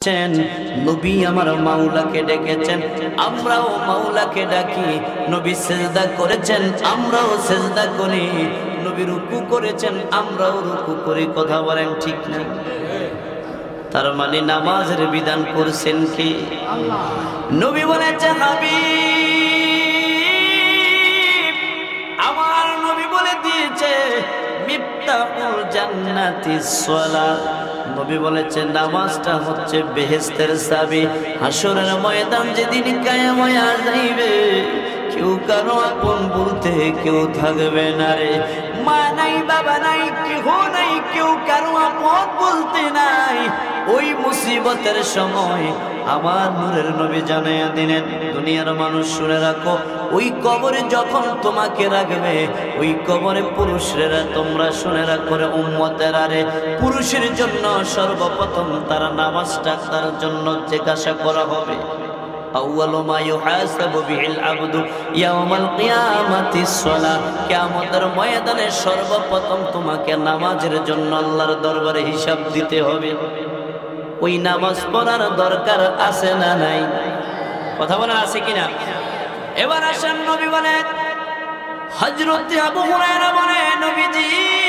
নবী আমার মাওলাকে ডেকেছেন, আমরাও মাওলাকে ডাকি। নবী সিজদা করেছেন, আমরাও সিজদা করি। নবী রুকু করেছেন, আমরাও রুকু করি। কথা বলেন ঠিক না? তার মানে নামাজের বিধান করছেন কি আল্লাহ? নবী বলেছেন হাবিব, আমার নবী বলে দিয়েছে মিফতাহুল জান্নাতিস সালাত। নবী বলেছেন নামাজটা হচ্ছে বেহেশতের চাবি। হাসরের ময়দান যেদিন কায়েম হয়ে যাইবে, কেউ কারো আপন বলতে কেউ থাকবে না রে। মা নাই, বাবা নাই, কেহ নাই, কেউ কারো আপন বলতে নাই। ওই মুসিবতের সময় আমার নূরের নবী জানাইয়া দিলেন, দুনিয়ার মানুষ শুনে রাখো, ওই কবরে যখন তোমাকে রাখবে, ওই কবরে পুরুষেরা তোমরা শুনে রাখো রে উম্মতেরা রে, পুরুষের জন্য সর্বপ্রথম তার নামাজটা তার জন্য জিজ্ঞাসা করা হবে। আউয়ালু মা ইউহাসাবু বিহিল আবদু ইয়াউমাল কিয়ামাতিস সালাহ। কিয়ামতের ময়দানে সর্বপ্রথম তোমাকে নামাজের জন্য আল্লাহর দরবারে হিসাব দিতে হবে। ওই নামাজ পড়ার দরকার আছে না নাই? কথা বলা আছে কিনা? এবার আসেন নবী বলেন, হযরত আবু হুরায়রা বলে, নবীজি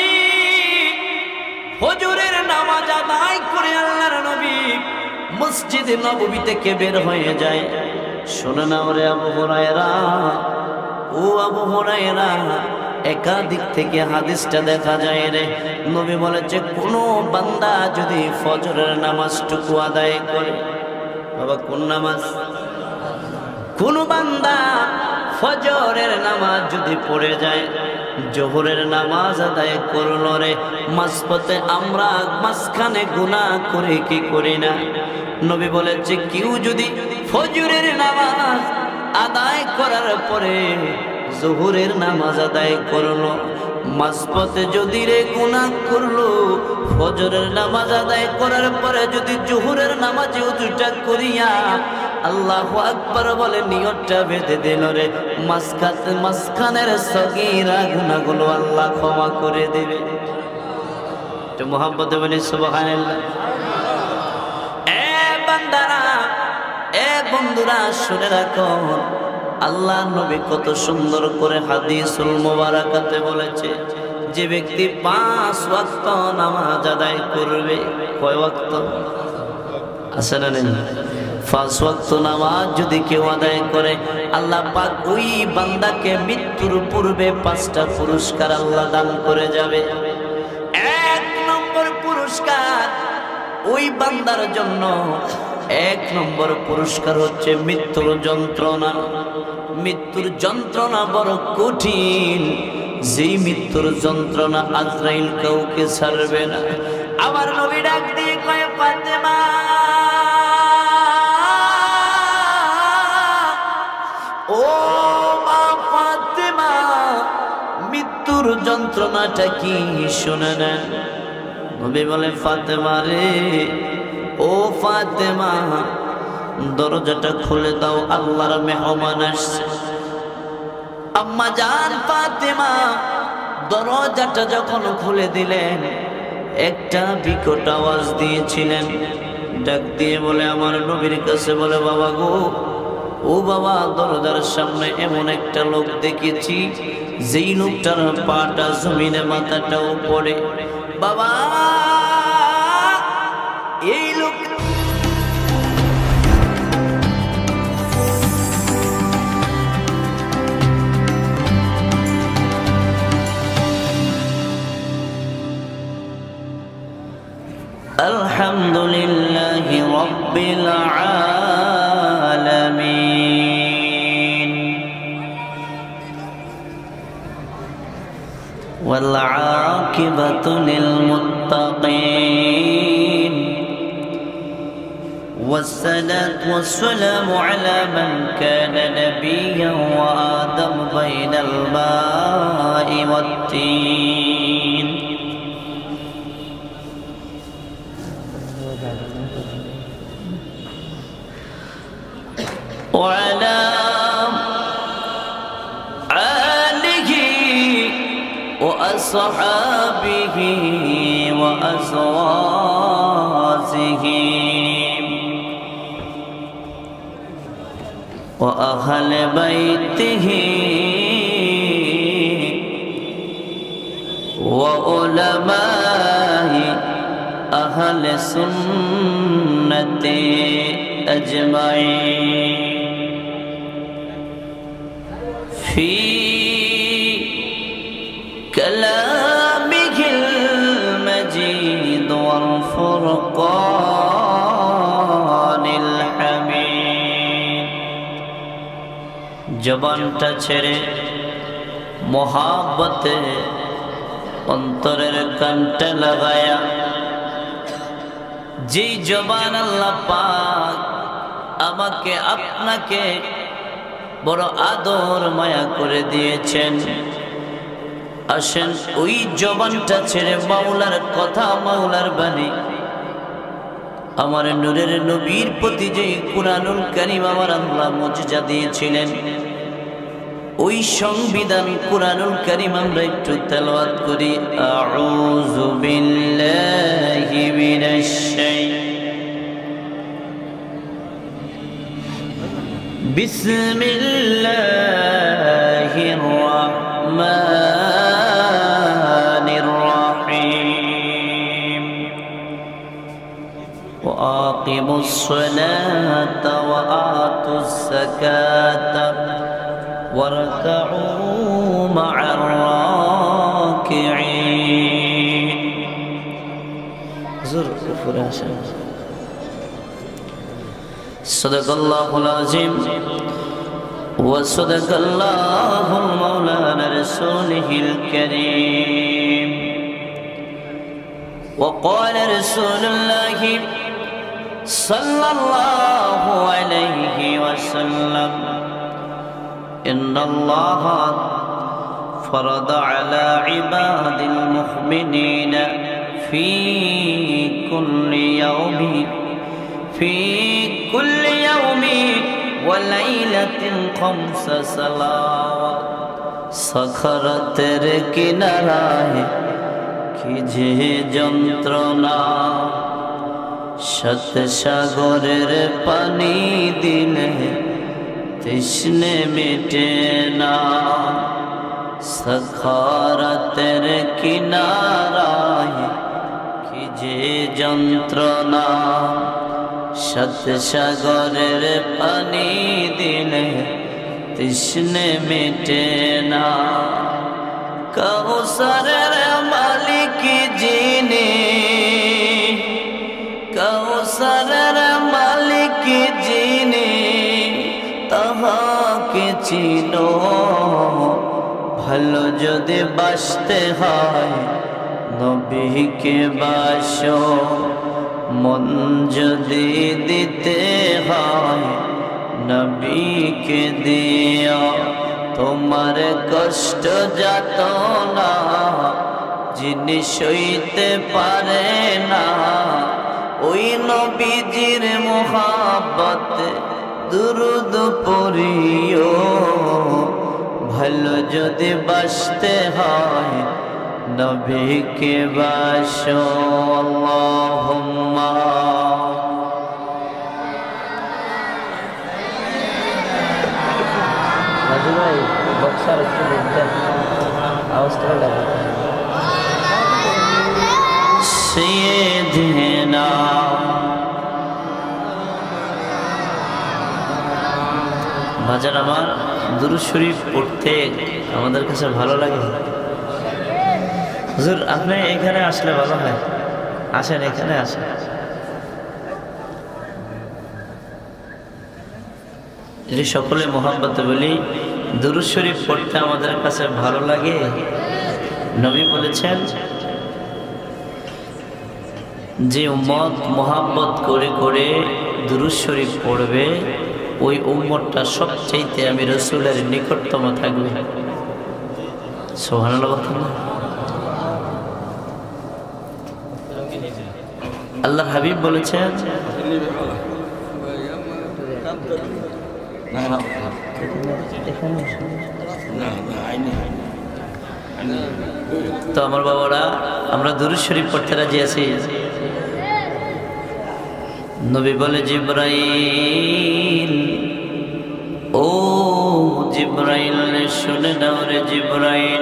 ফজরের নামাজ আদায় করে আল্লাহর নবী মসজিদে নববী থেকে বের হয়ে যায়। শোনো না ওরে আবু হুরায়রা, ও আবু হুরায়রা, একাধিক থেকে হাদিসটা দেখা যায় রে। নবী বলেছে কোনো বান্দা যদি ফজরের নামাজটুকু আদায় করে, বাবা কোন নামাজ? কোন বান্দা ফজরের নামাজ যদি পড়ে যায়, জোহরের নামাজ আদায় করলো রে, মাঝপথে আমরা মাঝখানে গুনাহ করে কি করি না? নবী বলেছে কেউ যদি ফজরের নামাজ আদায় করার পরে জোহরের নামাজ আদায় করলো, মাঝপথে যদি রে গুনাহ করলো, ফজরের নামাজ আদায় করার পরে যদি জোহরের নামাজে ওযুটা করিয়া আল্লাহু আকবার বলে নিয়তটা বেঁধে দিল রে, মাঝখানের সগীরা গুনাহগুলো আল্লাহ ক্ষমা করে দেবে। তো মুহাব্বতে বলি সুবহানাল্লাহ। এ বান্দারা, এ বন্ধুরা শুনে রাখো, আল্লাহ নবী কত সুন্দর করে হাদিসুল মুবারাকাতে বলেছে, যে ব্যক্তি 5 ওয়াক্ত নামাজ আদায় করবে। কয় ওয়াক্ত আছে না? 5 ওয়াক্ত নামাজ যদি কেউ আদায় করে, আল্লাহ পাক ওই বান্দাকে মৃত্যুর পূর্বে 5টা পুরস্কার আল্লাহ দান করে যাবে। 1 নম্বর পুরস্কার ওই বান্দার জন্য, 1 নম্বর পুরস্কার হচ্ছে মৃত্যুর যন্ত্রণা। মৃত্যুর যন্ত্রণা বড় কঠিন, যেই মৃত্যুর যন্ত্রণা আজরাইল কাউকে ছাড়বে না। আমার নবী ডাক দিয়ে কয়, ফাতেমা, ও মা ফাতেমা, মৃত্যুর যন্ত্রণাটা কি শুনে নেন। নবী বলে, ফাতেমা রে, ও ফাতেমা, দরজাটা খুলে দাও, আল্লাহর মেহমান আসছে। আম্মা জান ফাতেমা দরজাটা যখন খুলে দিলেন, একটা বিকট আওয়াজ দিয়েছিলেন, ডাক দিয়ে বলে আমার নবীর কাছে বলে, বাবা গো, ও বাবা, দরজার সামনে এমন একটা লোক দেখেছি, যেই লোকটার পাটা জমিনে, মাথাটাও পড়ে। বাবা, এই লোক আলহামদুলিল্লাহি রাব্বিল আলামিন ওয়াল আকিবাতু লিল মুত্তাকিন والصلاة والسلام على من كان نبيا وآدم بين الماء والطين وعلى آله وأصحابه وأزواجه وأهل بيته وعلماء أهل السنة أجمعين في كلامه المجيد والفرقان الحميد জবানটা ছেড়ে মোহাব্বতে অন্তরের কানটা লাগায়া যেই জবান আল্লাহ পাক আমাকে আপনাকে বড় আদর মায়া করে দিয়েছেন, আসেন ওই জবানটা ছেড়ে মাওলার কথা, মাওলার বাণী, আমার নূরের নবীর প্রতি যে কুরআনুল কারীম আমার আল্লাহ মুজিজা দিয়েছিলেন, ওই সংবিধান কুরআনুল কারীম আমরা একটু তেলাওয়াত করি। আউযু বিল্লাহি মিনাশ বিসমিল্লাহির রাহমানির রহিম ওয়াকিমুস সালাতা ওয়া আতুস যাকাতা واركعوا مع الراكعين. صدق الله العظيم وصدق الله مولانا رسوله الكريم. وقال رسول الله صلى الله عليه وسلم إن الله فرض على عباد المؤمنين في كل يوم وليلة 5 صلوات. সখরতের কিনারায় কি যে যন্ত্রণা, শত সাগরের পানি দিলে তৃষ্ণে মিটে না। সখরতের কিনারায় কি যে যন্ত্রণা, শত সাগরের পানি দিলে তৃষ্ণে মিটে না। কাউসারের মালিক যিনি, কাউসারের মালিক যিনি, তাহাকে চিনো। ভালো যদি বাসতে হয় নবীকে বাসো, মন যদি দিতে হয় নবীকে দিও। তোমার কষ্ট যাতনা যিনি সইতে পারে না, ওই নবীজির মোহাব্বত দুরুদ পড়িও। ভালো যদি বাসতে হয় নবীকে বাসো। আল্লাহুম্মা রাজু ভাই বক্সার একটু দেখবেন, আওয়াজটা লাগাতে সাইয়্যিদিনা। বাজার আমার দুরূদ শরীফ পড়তে আমাদের কাছে ভালো লাগে। হুজুর আপনি এখানে আসলে ভালো হয়, আসেন এখানে আসেন। যদি সকলে মোহাব্বতে বলি দুরূদ শরীফ পড়তে আমাদের কাছে ভালো লাগে। নবী বলেছেন যে উম্মত মোহাব্বত করে করে দুরূদ শরীফ পড়বে ওই উম্মতটা সবচাইতে আমি রাসূলের নিকটতম থাকবে। সুবহানাল্লাহ। আল্লাহর হাবিব বলেছেন তো আমার বাবারা আমরা দুরূদ শরীফ পড়তে রাজি আছি। নবী বলে জিবরাইল ও জিব্রাইল শুনে নাও রে জিব্রাইল,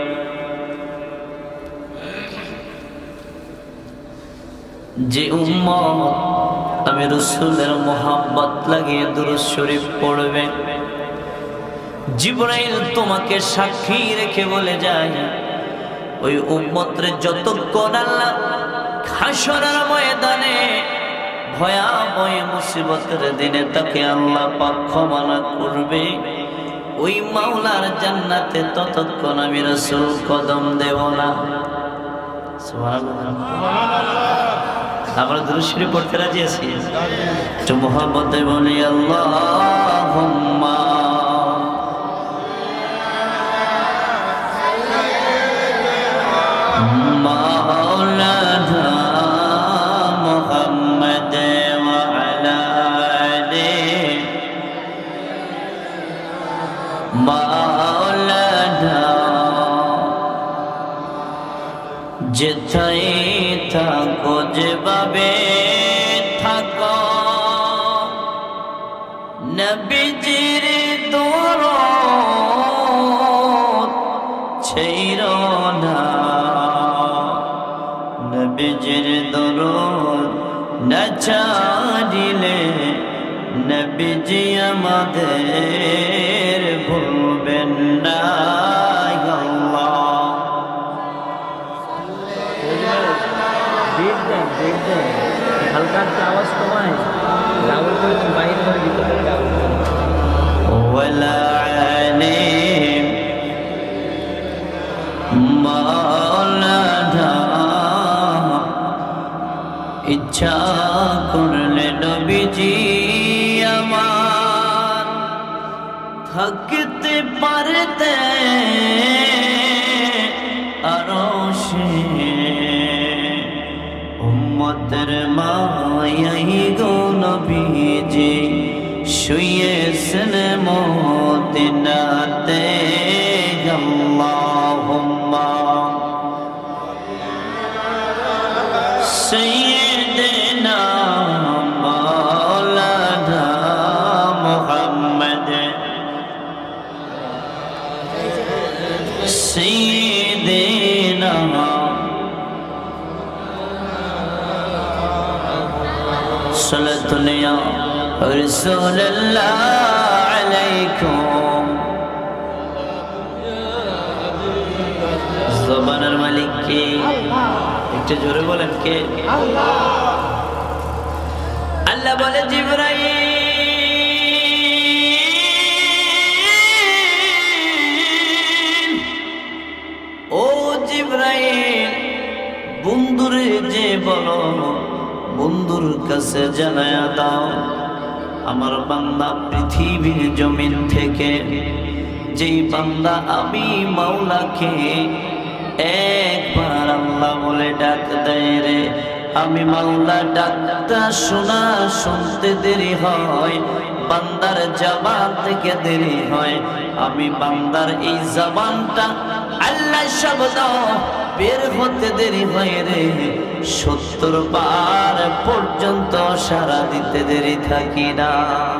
যে উম্মত আমি রাসূলের মোহাব্বত লাগিয়ে দুরূদ শরীফ পড়বে, জিব্রাইল তোমাকে সাক্ষী রেখে বলে যায় ওই উম্মতরে যতক্ষণ আল্লাহ হাশরের ময়দানে ভয়াবহ মুসিবতের দিনে তাকে আল্লাহ পাক ক্ষমা না করবে, ওই মাওলার জান্নাতে ততক্ষণ আমি রাসূল কদম দেব না। সুবহানাল্লাহ। আমরা দুরূদ শরীফ পড়তে রাজি আছি? একটু মুহাব্বতে বলি আল্লাহুম্মা মাওলানা মুহাম্মদ ওয়া আলা আলিহি মাওলানা, যেথায় থাকো যেভাবে থাকো নবীজির দরদ ছেড়ো না, নবীজির দরদ না ছাড়িলে নবীজি আমাদের ভুলবেন না। হালকা একটা আওয়াজ তোমায় গাউল করে তুমি বাইরে করে ভিতরে গাউল ওয়ালা আলিম মাওলানা, ইচ্ছা করলে নবীজি আমার থাকতে পারতে আরশে, উম্মতের মায়াই গো নবীজি শুয়েছেন মদিনাতে। আল্লাহুম্মা সাইয়্যিদিনা মাওলানা মুহাম্মদ সাইয়্যিদিনা সাল্লাল্লাহু রাসূলুল্লাহ আলাইকুম। জবানের মালিক কে? একটু জোরে বলেন কে? আল্লাহ। আল্লাহ বলে জিবরাইল ও জিবরাইল বন্ধুরে যে বলো বন্ধুর কাছে জানায়া দাও আমার বান্দা পৃথিবীর জমিন থেকে যেই বান্দা আমি মাওলাকে একবার আল্লাহ বলে ডাক দেয় রে, আমি মাওলা ডাকটা শোনা শুনতে দেরি হয়, বান্দার জবান থেকে দেরি হয়, আমি বান্দার এই জবানটা আল্লাহ শব্দ বের হতে দেরি হয় রে, 70 বার পর্যন্ত সারা দিতে দেরি থাকি না।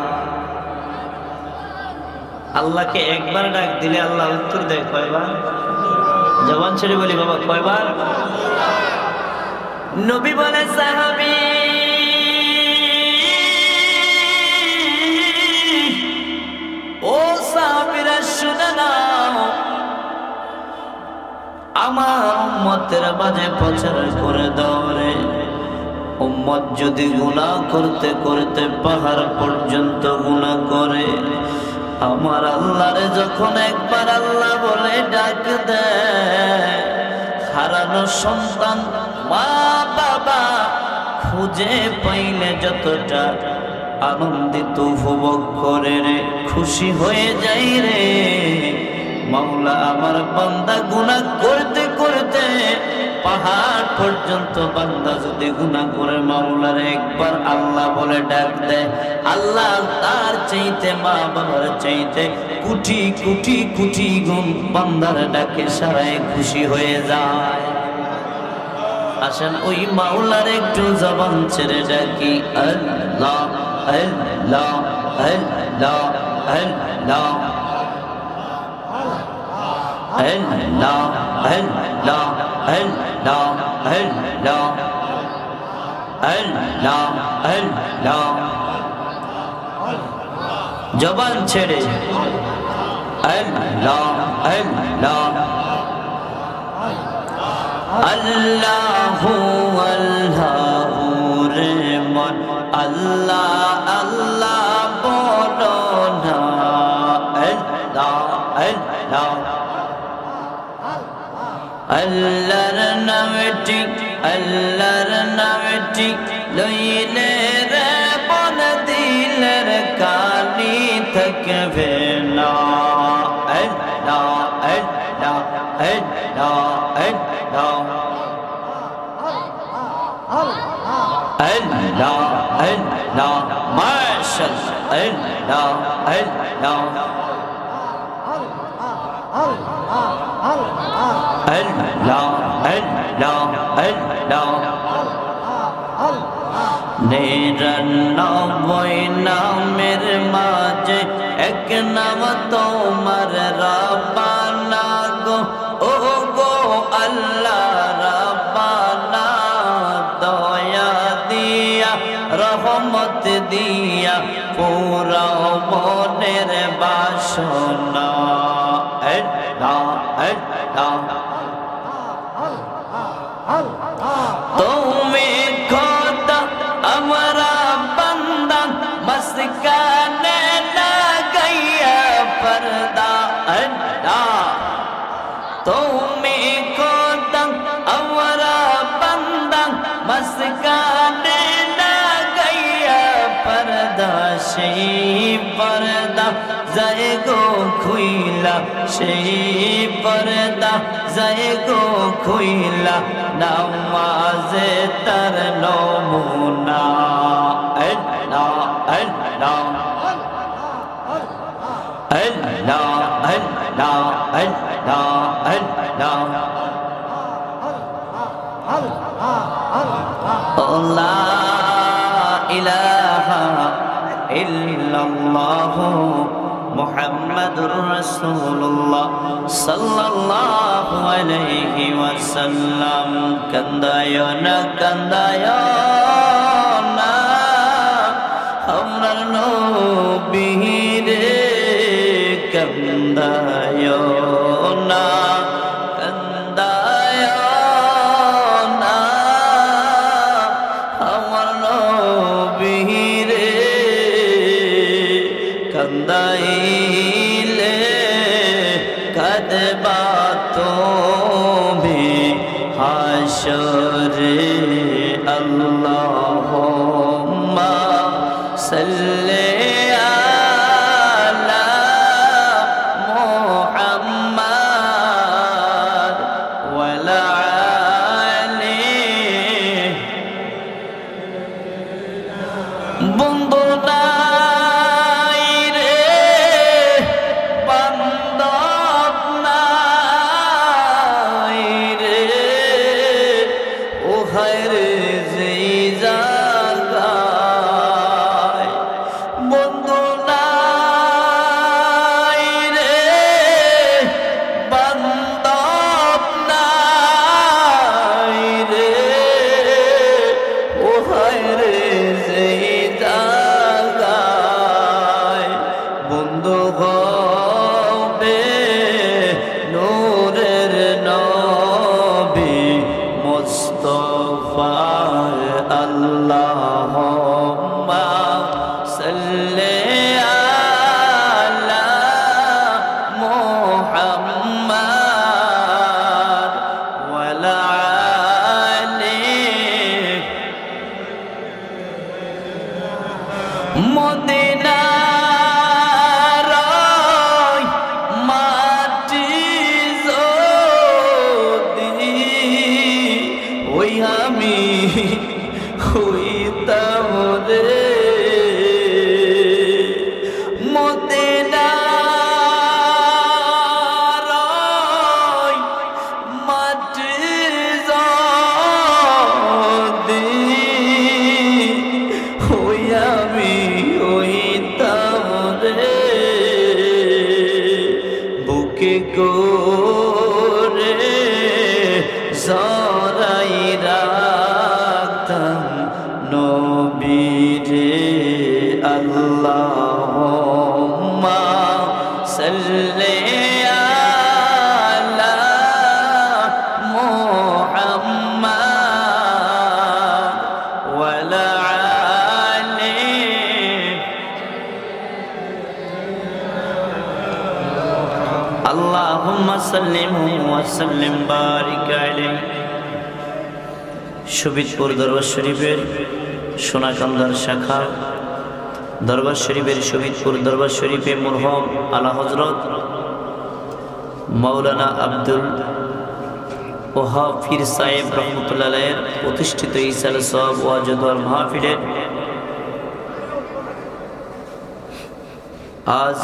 আল্লাহকে একবার ডাক দিলে আল্লাহ উত্তর দেয় কয়বার? জবান ছেড়ে বলি বাবা কয়বার? নবী বলে সাহাবী ও সাহাবীরা শুনে নাও, আমার উম্মতের মাঝে প্রচার করে দাও রে, উম্মত যদি গুনাহ করতে করতে পাহাড় পর্যন্ত গুনাহ করে, আমার আল্লাহরে যখন একবার আল্লাহ বলে ডাক দেয়, হারানো সন্তান মা বাবা খুঁজে পাইলে যতটা আনন্দিত উপভোগ করে রে, খুশি হয়ে যাই রে, মাওলা আমার বান্দা গুনাহ করতে করতে পাহাড় পর্যন্ত বান্দা যদি গুনাহ করে মাওলার একবার আল্লাহ বলে ডাক দেয়, আল্লাহ তার চাইতে মা বাবার চাইতে কোটি কোটি কোটি গুণ বান্দার ডাকে সারায় খুশি হয়ে যায়। আসেন ওই মাওলার একটু জবান ছেড়ে ডাকি আল্লাহ আল্লাহ আল্লাহ জবান ছেড়ে আল্লাহ আল্লাহ আল্লাহু আল্লাহু রে মন আল্লাহ আল্লাহ বলো না আল্লাহ আল্লাহ আল্লাহর নামটি লইলে রে বন দিলের কালি থাকবে না আল্লাহ আল্লাহ আল্লাহ আল্লাহ আল্লাহ মাশাআল্লাহ আল্লাহ নিরানব্বই নামের মাঝে এক নাম তোমার রাব্বানা গো ও গো আল্লাহ রাব্বানা দয়া দিয়া রহমত দিয়া পুরা মনের বাসনা তুমি খোদা আমরা বান্দা মসকানে লাগাইয়া পর্দা আল্লাহ তুমি খোদা আমরা বান্দা মসকানে লাগাইয়া পর্দা সেই পর্দা যায় গো খুইলা সেই পর্দা যায় গো খুইলা নামাজে তার নমুনা আল্লাহ আল্লাহ আল্লাহ আল্লাহ আল্লাহ আল্লাহ লা ইলাহা ইল্লাল্লাহ মুহাম্মাদুর রাসূলুল্লাহ সাল্লাল্লাহু আলাইহি ওয়াসাল্লাম কান্দায়ো না আমরার নবী রে কান্দায়ো না আমার নবী রে কান্দাইলে কাঁদবা তুমি হাশরে আল্লাহুম্মা সাল্লি আলা মুহাম্মাদ ওয়া আলা আলিহি বন্ধু Allahumma salli ala Muhammad wa ala alihi মদিনার মাটি যদি ওই আমি হইতাম রে মদিনার মাটি যদি ওই আমি হইতাম করে জরাই রাখতাম নবীরে আল্লাহুম্মা সাল্লি আলা মুহাম্মাদ ওয়া আলা আলি আল্লাহুম্মা সাল্লি ওয়া সাল্লিম বারিক আলাইহি। শোভিতপুর দরবার শরীফের সোনাকান্দার শাখা দরবার শরীফের শোভিতপুর দরবার শরীফে মরহুম আলা হযরত মাওলানা আব্দুল ওহাব পীর সাহেব রহমতুল্লাহ আলাইহির প্রতিষ্ঠিত ইসালে সওয়াব ওয়াজ দোয়ার মাহফিলের আজ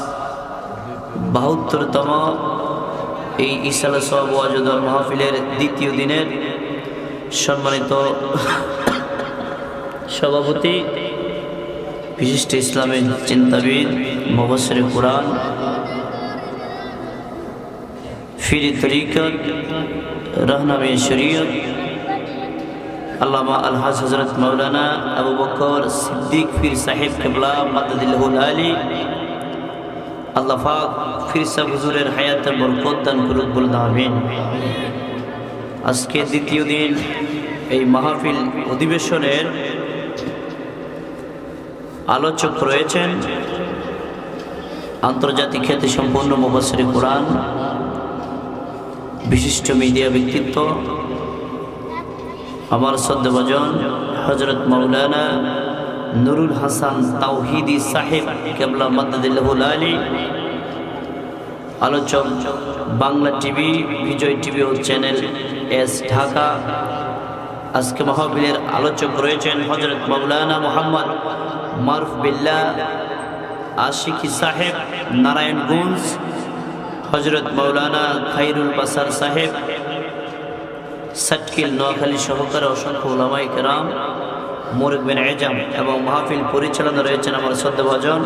৭২তম এই ইসালে সওয়াব ওয়াজ দোয়ার মাহফিলের দ্বিতীয় দিনের সম্মানিত সভাপতি বিশিষ্ট ইসলামের চিন্তাবিদ মুফাসসির কুরআন ফিরি তরিকত রাহনামে শরীয়ত আল্লামা আলহাজ হযরত মাওলানা আবু বকর সিদ্দিক পীর সাহেব কিবলা মাদাদিল্লাহুল আলী আল্লাহ পাক পীর সাহেব হুজুরের হায়াতে বরকত দান করুক বলে আমিন। আজকে দ্বিতীয় দিন এই মাহফিল অধিবেশনের আলোচক রয়েছেন আন্তর্জাতিক খ্যাতি সম্পন্ন মুফাসসির কুরআন বিশিষ্ট মিডিয়া ব্যক্তিত্ব আমার শ্রদ্ধাভাজন হযরত মাওলানা নুরুল হাসান তাওহীদি সাহেব কিবলা মাদাদিল্লাহুল আলী। আলোচক বাংলা টিভি, বিজয় টিভি ও চ্যানেল এস ঢাকা। আজকে মাহফিলের আলোচক রয়েছেন হযরত মাওলানা মুহাম্মদ মারুফ বিল্লাহ আশিকি সাহেব নারায়ণগঞ্জ, হযরত মাওলানা খায়রুল বাসার সাহেব সাটকিল নোয়াখালী সহকারে অসংখ্য উলামায়ে কেরাম মুরব্বিন এজাম এবং মাহফিল পরিচালনা রয়েছেন আমার শ্রদ্ধাভাজন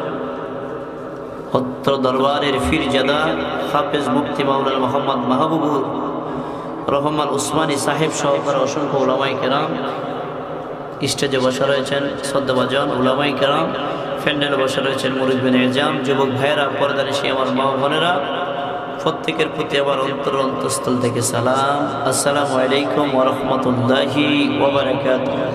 অত্র দরবারের ফিরজাদা হাফেজ মুফতি মাওলানা মোহাম্মদ মাহবুবুর রহমান উসমানী সাহেব সহকারে অসংখ্য উলামায়ে কেরাম। স্টেজে বসা রয়েছেন শ্রদ্ধাভাজন উলামায়ে কেরাম, প্যান্ডেলে বসা রয়েছেন মুরব্বিন এজাম, যুবক ভাইয়েরা, পর্দানিশী আমার মা বোনেরা, প্রত্যেকের প্রতি আমার অন্তঃস্থল থেকে সালাম। আসসালামু আলাইকুম ওয়া রাহমাতুল্লাহি ওয়া বারাকাতুহু।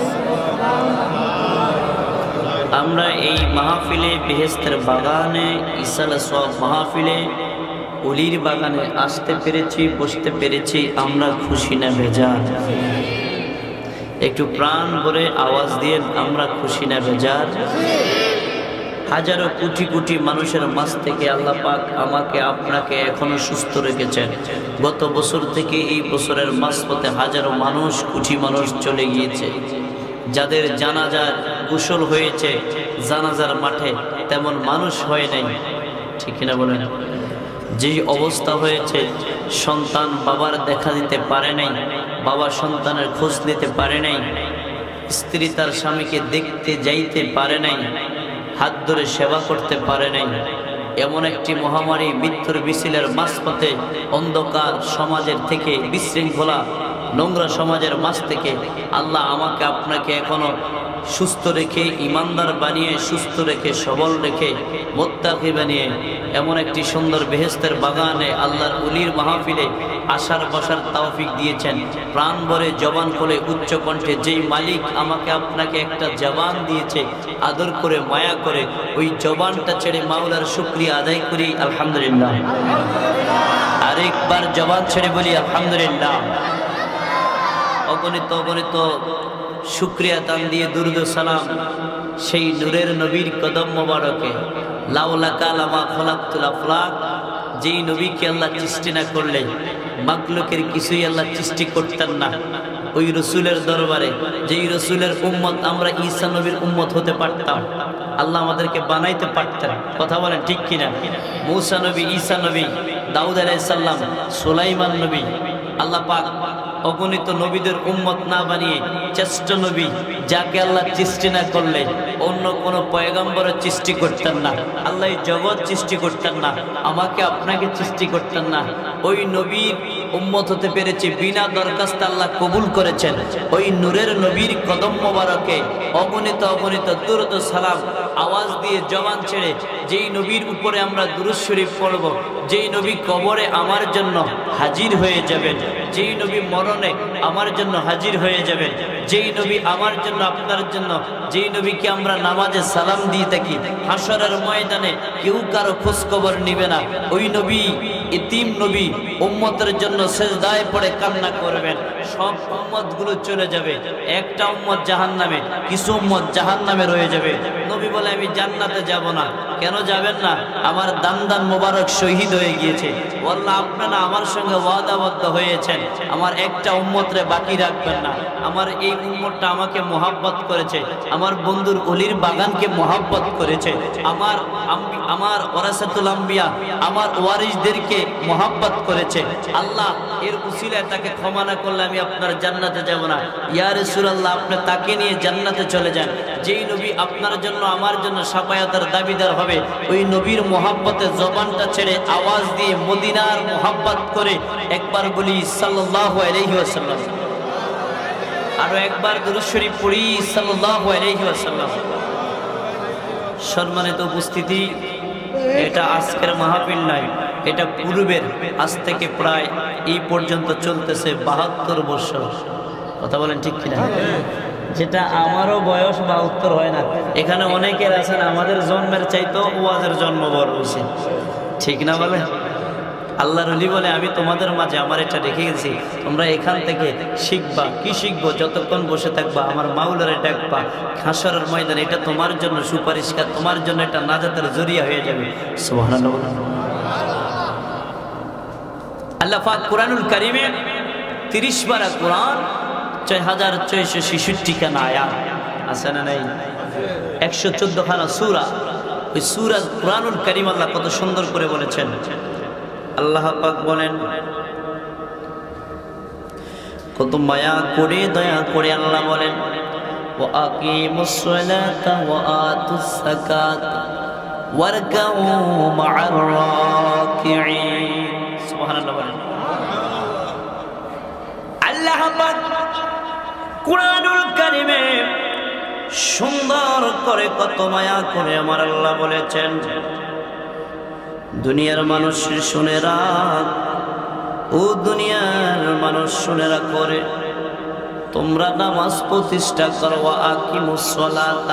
আমরা এই মাহফিলে বেহেশতের বাগানে ইসালে সওয়াব মাহফিলে ওলির বাগানে আসতে পেরেছি, বসতে পেরেছি, আমরা খুশি না বেজার? একটু প্রাণ ভরে আওয়াজ দিয়ে আমরা খুশি না বেজার? হাজারো কোটি কোটি মানুষের মাঝ থেকে আল্লাহ পাক আমাকে আপনাকে এখনো সুস্থ রেখেছেন। গত বছর থেকে এই বছরের মাঝপথে হাজারো মানুষ, কোটি মানুষ চলে গিয়েছে। যাদের জানাজার গোসল হয়েছে জানাজার মাঠে তেমন মানুষ হয় নাই, ঠিক কিনা বলেন? যেই অবস্থা হয়েছে, সন্তান বাবার দেখা দিতে পারে নাই, বাবা সন্তানের খোঁজ নিতে পারে নাই, স্ত্রী তার স্বামীকে দেখতে যাইতে পারে নাই, হাত ধরে সেবা করতে পারে নাই, এমন একটি মহামারী মৃত্যুর মিছিলের মাঝপথে অন্ধকার সমাজের থেকে, বিশৃঙ্খলা নোংরা সমাজের মাঝ থেকে আল্লাহ আমাকে আপনাকে এখনো সুস্থ রেখে, ইমানদার বানিয়ে, সুস্থ রেখে, সবল রেখে, মুত্তাকি বানিয়ে এমন একটি সুন্দর বেহেশতের বাগানে আল্লাহর ওলির মাহফিলে আসার বসার তৌফিক দিয়েছেন। প্রাণ ভরে জবান খুলে উচ্চ কণ্ঠে যেই মালিক আমাকে আপনাকে একটা জবান দিয়েছে, আদর করে মায়া করে ওই জবানটা ছেড়ে মাওলার শুকরিয়া আদায় করি আলহামদুলিল্লাহ। আরেকবার জবান ছেড়ে বলি আলহামদুলিল্লাহ। অগণিত অগণিত শুকরিয়া তান দিয়ে দুরুদ সালাম সেই নূরের নবীর কদম মোবারকে, লাউলাকা লামা খলাকতুল আফলাক, যেই নবীকে আল্লাহ সৃষ্টি না করলে মাখলুকের কিছুই আল্লাহ সৃষ্টি করতেন না। ওই রসুলের দরবারে, যেই রসুলের উম্মত আমরা ঈসা নবীর উম্মত হতে পারতাম, আল্লাহ আমাদেরকে বানাইতে পারতেন। কথা বলেন ঠিক কিনা? মূসা নবী, ঈসা নবী, দাউদ আলাইহিস সালাম, সুলাইমান নবী, আল্লাহ পাক অগণিত নবীদের উম্মত না বানিয়ে শ্রেষ্ঠ নবী যাকে আল্লাহ সৃষ্টি না করলে অন্য কোন পয়গম্বরের সৃষ্টি করতেন না, আল্লাহ জগৎ সৃষ্টি করতেন না, আমাকে আপনাকে সৃষ্টি করতেন না। ওই নবীর উম্মত হতে পেরেছে, বিনা দরখাস্তে আল্লাহ কবুল করেছেন। ওই নূরের নবীর কদম মোবারকে অগণিত অগণিত দুরূদ সালাম আওয়াজ দিয়ে জবান ছেড়ে যেই নবীর উপরে আমরা দুরূদ শরীফ পড়ব, যেই নবী কবরে আমার জন্য হাজির হয়ে যাবেন, যেই নবী মরণে আমার জন্য হাজির হয়ে যাবেন, যেই নবী আমার জন্য আপনার জন্য, যেই নবীকে আমরা নামাজে সালাম দিয়ে থাকি, হাসরের ময়দানে কেউ কারো খোঁজ খবর নিবে না, ওই নবী ইতিম নবী উম্মতের জন্য সেজদায় পড়ে কান্না করবেন। সব উম্মতগুলো চলে যাবে, একটা উম্মত জাহান্নামে, কিছু উম্মত জাহান্নামে রয়ে যাবে। নবী বলে আমি জান্নাতে যাব না। কেন যাবেন না? আমার দান মোবারক শহীদ হয়ে গিয়েছে। আল্লাহ আপনারা আমার সঙ্গে ওয়াদাবদ্ধ হয়েছেন, আমার একটা উম্মতরে বাকি রাখবেন না। আমার এই উম্মতটা আমাকে মোহাব্বত করেছে, আমার বন্ধুর অলির বাগানকে মোহাব্বত করেছে, আমার ওয়ারাসাতুল আম্বিয়া আমার ওয়ারিসদেরকে মোহাব্বত করেছে। আল্লাহ এর উসিলায় তাকে ক্ষমা না করলে আমি আপনার জান্নাতে যাব না। ইয়া রাসূলুল্লাহ, আপনি তাকে নিয়ে জান্নাতে চলে যান। যেই নবী আপনার জন্য আমার জন্য শাফায়াতের দাবিদার হবে, ওই নবীর মোহাব্বতে জবানটা ছেড়ে আওয়াজ দিয়ে মদিনার মোহাব্বত করে একবার বলি সাল্লাল্লাহু আলাইহি ওয়াসাল্লাম। আরো একবার দুরূদ শরীফ পড়ি সাল্লাল্লাহু আলাইহি ওয়াসাল্লাম। সম্মানিত উপস্থিতি, এটা আজকের মাহফিল নয়, এটা পূর্বের, আজ থেকে প্রায় এই পর্যন্ত চলতেছে 72 বছর। কথা বলেন ঠিক কিনা? যেটা আমারও বয়স 72 হয় না। এখানে অনেকের আছেন আমাদের জন্মের চাইতেও ওয়াজের জন্ম বড় হয়েছে, ঠিক না বলে? আল্লাহর ওলি বলে আমি তোমাদের মাঝে আমার এটা রেখে গেছি, তোমরা এখান থেকে শিখবা। কি শিখবো? যতক্ষণ বসে থাকবা আমার মাওলারে ডাকবা হাসরের ময়দানে, এটা তোমার জন্য সুপারিশকার, তোমার জন্য এটা নাজাতের জরিয়া হয়ে যাবে। সুবহানাল্লাহ। আল্লাহ পাক কুরআনুল কারীমে 30 পারা কোরআন, 6466 খানা আয়াত আছে না নাই? 114 খানা সূরা। ওই সূরা কুরআনুল কারীম আল্লাহ কত সুন্দর করে বলেছেন। আল্লাহ পাক বলেন, কত মায়া করে দয়া করে আল্লাহ বলেন, ওয়া আকিমুস সালাতা ওয়া আতুস যাকাত ওয়ারকাউ মা'আর রাকিঈন। সুবহানাল্লাহ বলেন। আল্লাহ পাক কুরআনুল কারীমে সুন্দর করে কত মায়া করে আমার আল্লাহ বলেছেন, দুনিয়ার মানুষ শুনে রাখ, ও দুনিয়ার মানুষ শুনে রাখ করে তোমরা নামাজ প্রতিষ্ঠা করো। আকিমুস সালাতা।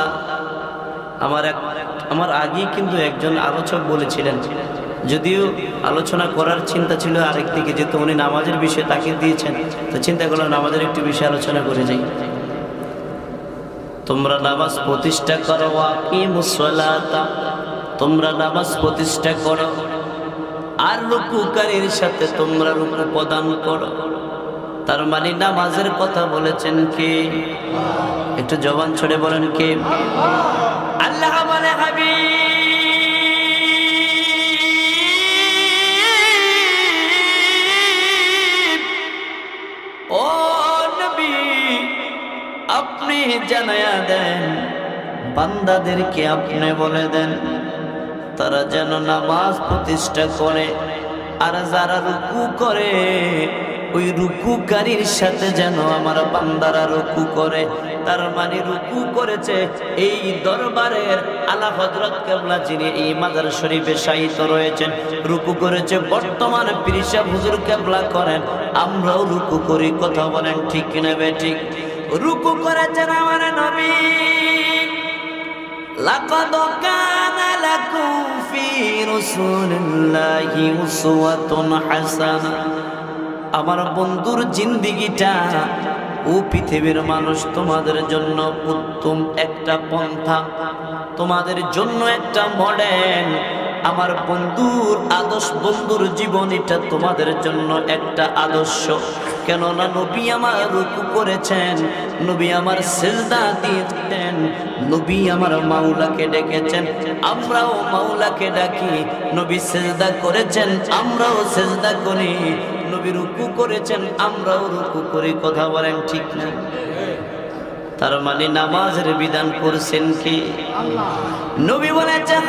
আমার আগে কিন্তু একজন আলোচক বলেছিলেন, যদিও আলোচনা করার চিন্তা ছিল আরেক দিকে, যেহেতু উনি নামাজের বিষয়ে তাকে দিয়েছেন, তো চিন্তা করলাম নামাজের একটু বিষয়ে আলোচনা করে যাই। তোমরা নামাজ প্রতিষ্ঠা করো। আকিমুস সালাতা, তোমরা নামাজ প্রতিষ্ঠা করো, আর রুকুকারীর সাথে তোমরা রুকু প্রদান করো। তার মানে নামাজের কথা বলেছেন কে? একটু জবান ছড়ে বলেন কে? আল্লাহ বলে, হাবিব ও নবী, আপনি জানায়া দেন বান্দাদেরকে, আপনি বলে দেন তারা যেন নামাজ প্রতিষ্ঠা করে, আর যারা রুকু করে ওই রুকুকারীর সাথে যেন আমার বান্দারা রুকু করে। তার মানে রুকু করেছে এই দরবারের আলা হযরত কেবলা, যিনি এই মাজার শরীফে শায়িত রয়েছেন, রুকু করেছে বর্তমান পীর সাহেব হুজুর কেবলা করেন, আমরাও রুকু করি। কথা বলেন ঠিক কিনা বেঠিক? রুকু করেছেন আমার নবী। লাকাদ কানা লাকুম ফি রাসূলিল্লাহি উসওয়াতুন হাসানা। আমার বন্ধুর জিন্দেগিটা, ও পৃথিবীর মানুষ, তোমাদের জন্য উত্তম একটা পন্থা, তোমাদের জন্য একটা মডেল। আমার বন্ধুর আদর্শ, বন্ধুর জীবন, এটা তোমাদের জন্য একটা আদর্শ। কেননা নবী আমার রুকু করেছেন, নবী আমার সিজদা দিয়েছেন, নবী আমার মাওলাকে ডেকেছেন, আমরাও মাওলাকে ডাকি। নবী সিজদা করেছেন, আমরাও সিজদা করি। নবী রুকু করেছেন, আমরাও রুকু করে কথা বলেন ঠিক না? তার মানে নামাজের বিধান করছেন কি আল্লাহ। নবী বলেছেন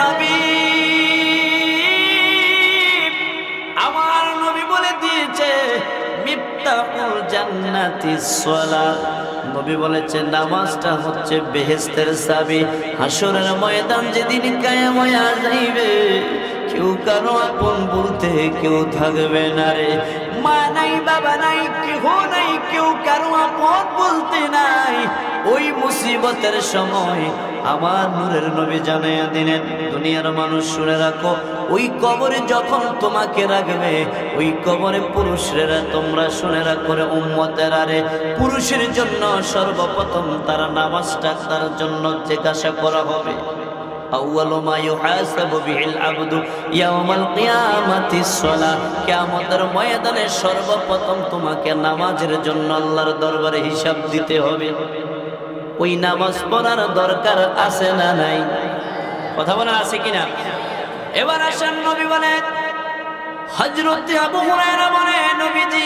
হাবিব, আমার নবী বলে দিয়েছে মিফতাহুল জান্নাতিস সালাত। নবী বলেছেন নামাজটা হচ্ছে বেহেশতের চাবি। হাসরের ময়দান যেদিন কায়েম হয়ে যাইবে, কেউ কারো আপন বলতে কেউ থাকবে না রে। মা নাই, বাবা নাই, কেহ নাই, কেউ কারো আপন বলতে নাই। ওই মুসিবতের সময় আমার নূরের নবী জানাইয়া দিলেন, দুনিয়ার মানুষ শুনে রাখো, ওই কবরে যখন তোমাকে রাখবে, ওই কবরে পুরুষেরা তোমরা শুনে রাখো রে উম্মতেরা রে, পুরুষের জন্য সর্বপ্রথম তার নামাজটা তার জন্য জিজ্ঞাসা করা হবে। আউয়ালু মা ইউহাসাবু বিহিল আবদু ইয়াউমাল কিয়ামাতিস সালাত। কিয়ামতের ময়দানে সর্বপ্রথম তোমাকে নামাজের জন্য আল্লাহর দরবারে হিসাব দিতে হবে। ওই নামাজ পড়ার দরকার আছে না নাই? কথা বলা আছে কিনা? এবার আসেন নবী বলেন, হযরত আবু হুরায়রা বলেন, নবীজি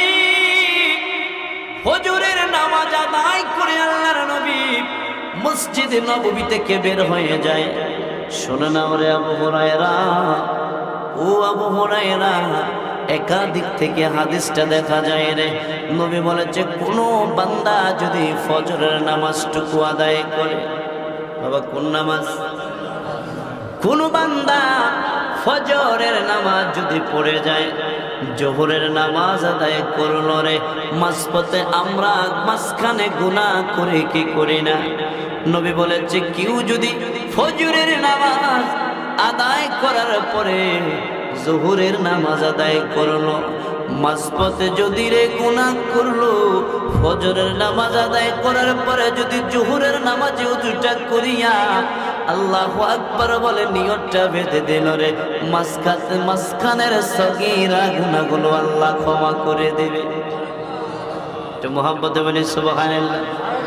ফজরের নামাজ আদায় করে আল্লাহর নবী মসজিদে নববী থেকে বের হয়ে যায়। শোনো না ওরে আবু হুরায়রা, ও আবু হুরায়রা, একাধিক থেকে হাদিসটা দেখা যায় রে। নবী বলেছে কোন বান্দা যদি ফজরের নামাজটুকু আদায় করে, বাবা কোন নামাজ? কোন বান্দা ফজরের নামাজ যদি পড়ে যায়, জোহরের নামাজ আদায় করলো রে, মাঝপথে আমরা মাঝখানে গুনাহ করে কি করি না? নবী বলেছে কেউ যদি ফজরের নামাজ আদায় করার পরে জোহরের নামাজ আদায় করলো, মাঝপথে যদি রে গুনাহ করলো, ফজরের নামাজ আদায় করার পরে যদি জোহরের নামাজে উজুটা করিয়া আল্লাহু আকবার বলে নিয়তটা বেঁধে দিল রে, মাঝখানের সগীরা গুনাহগুলো আল্লাহ ক্ষমা করে দেবে। তো মুহাব্বতে বলি সুবহানাল্লাহ।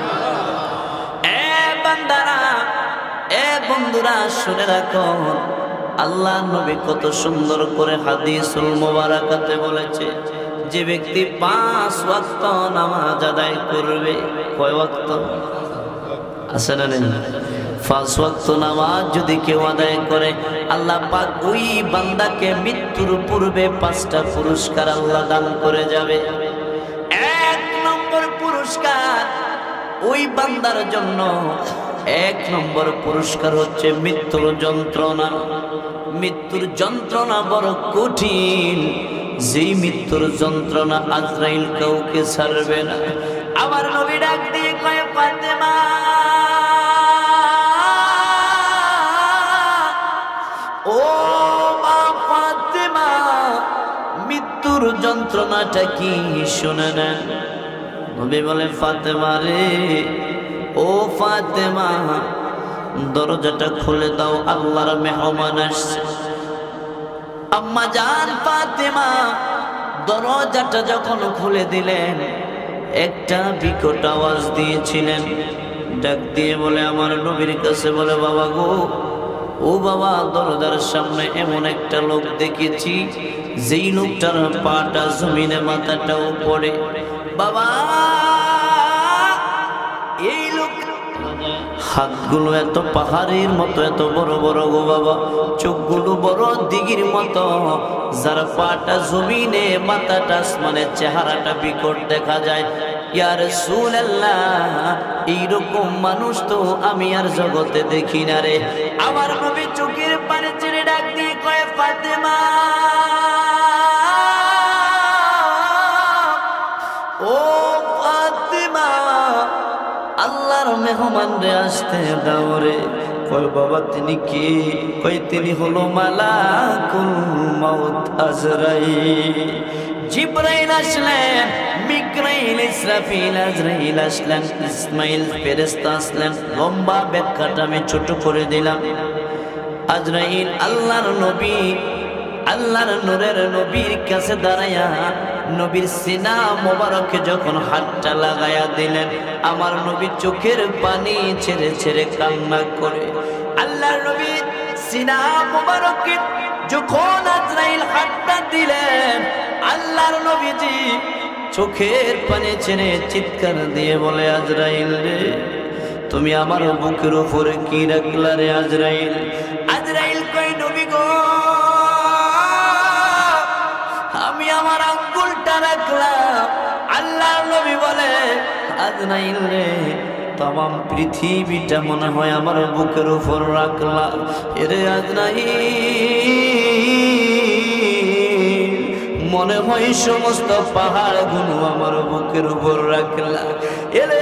এ বান্দারা, এ বন্ধুরা শুনে রাখো, আল্লাহ নবী কত সুন্দর করে হাদিসুল মুবারাকাতে বলেছে, যে ব্যক্তি 5 ওয়াক্ত নামাজ আদায় করবে। কয় ওয়াক্ত আছে না? 5 ওয়াক্ত নামাজ যদি কেউ আদায় করে, আল্লাহ পাক ওই বান্দাকে মৃত্যুর পূর্বে 5টা পুরস্কার আল্লাহ দান করে যাবে। 1 নম্বর পুরস্কার ওই বান্দার জন্য, 1 নম্বর পুরস্কার হচ্ছে মৃত্যুর যন্ত্রণা। মৃত্যুর যন্ত্রণা বড় কঠিন, যেই মৃত্যুর যন্ত্রণা আজরাইল কাউকে ছাড়বে না। আমার নবী ডাক দিয়ে কয়, ফাতেমা, ও মা ফাতেমা, মৃত্যুর যন্ত্রণাটা কি শুনে নেন। নবী বলে, ফাতেমা রে, ও ফাতেমা, দরজাটা খুলে দাও, আল্লাহর মেহমান আসছে। আম্মা জান ফাতেমা দরজাটা যখন খুলে দিলেন, একটা বিকট আওয়াজ দিয়েছিলেন, ডাক দিয়ে বলে আমার নবীর কাছে বলে, বাবা গো, ও বাবা, দরজার সামনে এমন একটা লোক দেখেছি, যেই লোকটার পাটা জমিনে, মাথাটা উপরে। বাবা, এই লোক হাতগুলো এত পাহাড়ের মতো, এত বড় বড় গো বাবা, চোখগুলো বড় দিঘির মতো, যার পাটা জমিনে, মাথাটা আসমানে, চেহারাটা বিকট দেখা যায়। ইয়া রাসূলুল্লাহ, এইরকম মানুষ তো আমি আর জগতে দেখি না রে। আমার নবী চোখের পানি ছেড়ে ডাক দিয়ে কয়, ফাতেমা, ও ফাতেমা, আল্লাহর মেহমান রে আসতে দাও রে। কয় বাবা তিনি কে? কয় তিনি হলো মালাকুল মাউত আজরাইল। জিবরাইল আসলেন, মিকাইল, ইসরাফিল, আজরাইল আসলেন, ইসমাইল ফেরেশতা আসলেন। লম্বা ব্যাখ্যাটা আমি ছোট করে দিলাম। আজরাইল আল্লাহর নবী, আল্লাহর নূরের নবীর কাছে দাঁড়ায়া নবীর সিনা মোবারকে যখন হাতটা লাগায়া দিলেন, আমার নবী চোখের পানি ছেড়ে ছেড়ে কান্না করে। আল্লাহর নবী সিনা মোবারকে যখন আজরাইল হাতটা দিলেন, আল্লাহর নবীজি চোখের পানি ছেড়ে চিৎকার দিয়ে বলে, আজরাইল রে, তুমি আমার বুকের উপরে কি রাখলা রে আজরাইল? আজরাইল কই, নবী গো, আমি আমার আঙ্গুলটা রাখলাম। আল্লাহর নবী বলে, আজরাইল রে, तमाम पृथ्वीटा मने हय आमार बुकेर उपर राखला। एरे आजराइल मने हय समस्त पहाड़गुलो आमार बुकेर उपर राखला। एरे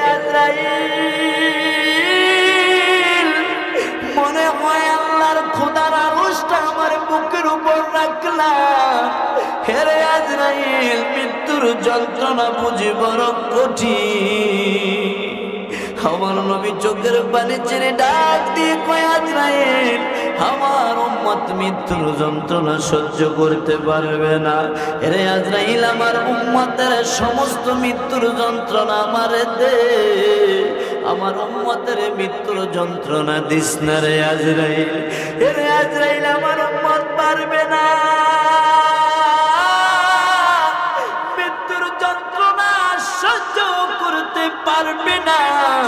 आजराइल मने हय आल्लाहर खुदार आरशटा आमार बुकेर उपर राखला। एरे आजराइल मृत्युर যন্ত্রণা बुझি बड़ कठिन। আমার নবী চোখের পানি ছেড়ে ডাক দিয়ে কয়, আজরাইল আমার উম্মত মৃত্যুর যন্ত্রণা সহ্য করতে পারবে না। এরে আজরাইল আমার উম্মতের সমস্ত মৃত্যুর যন্ত্রণা আমারে দে, আমার উম্মতের মৃত্যুর যন্ত্রণা দিস না রে আজরাইল। এরে আজরাইল আমার উম্মত পারবে না, মৃত্যুর যন্ত্রণা সহ্য করতে পারবে না।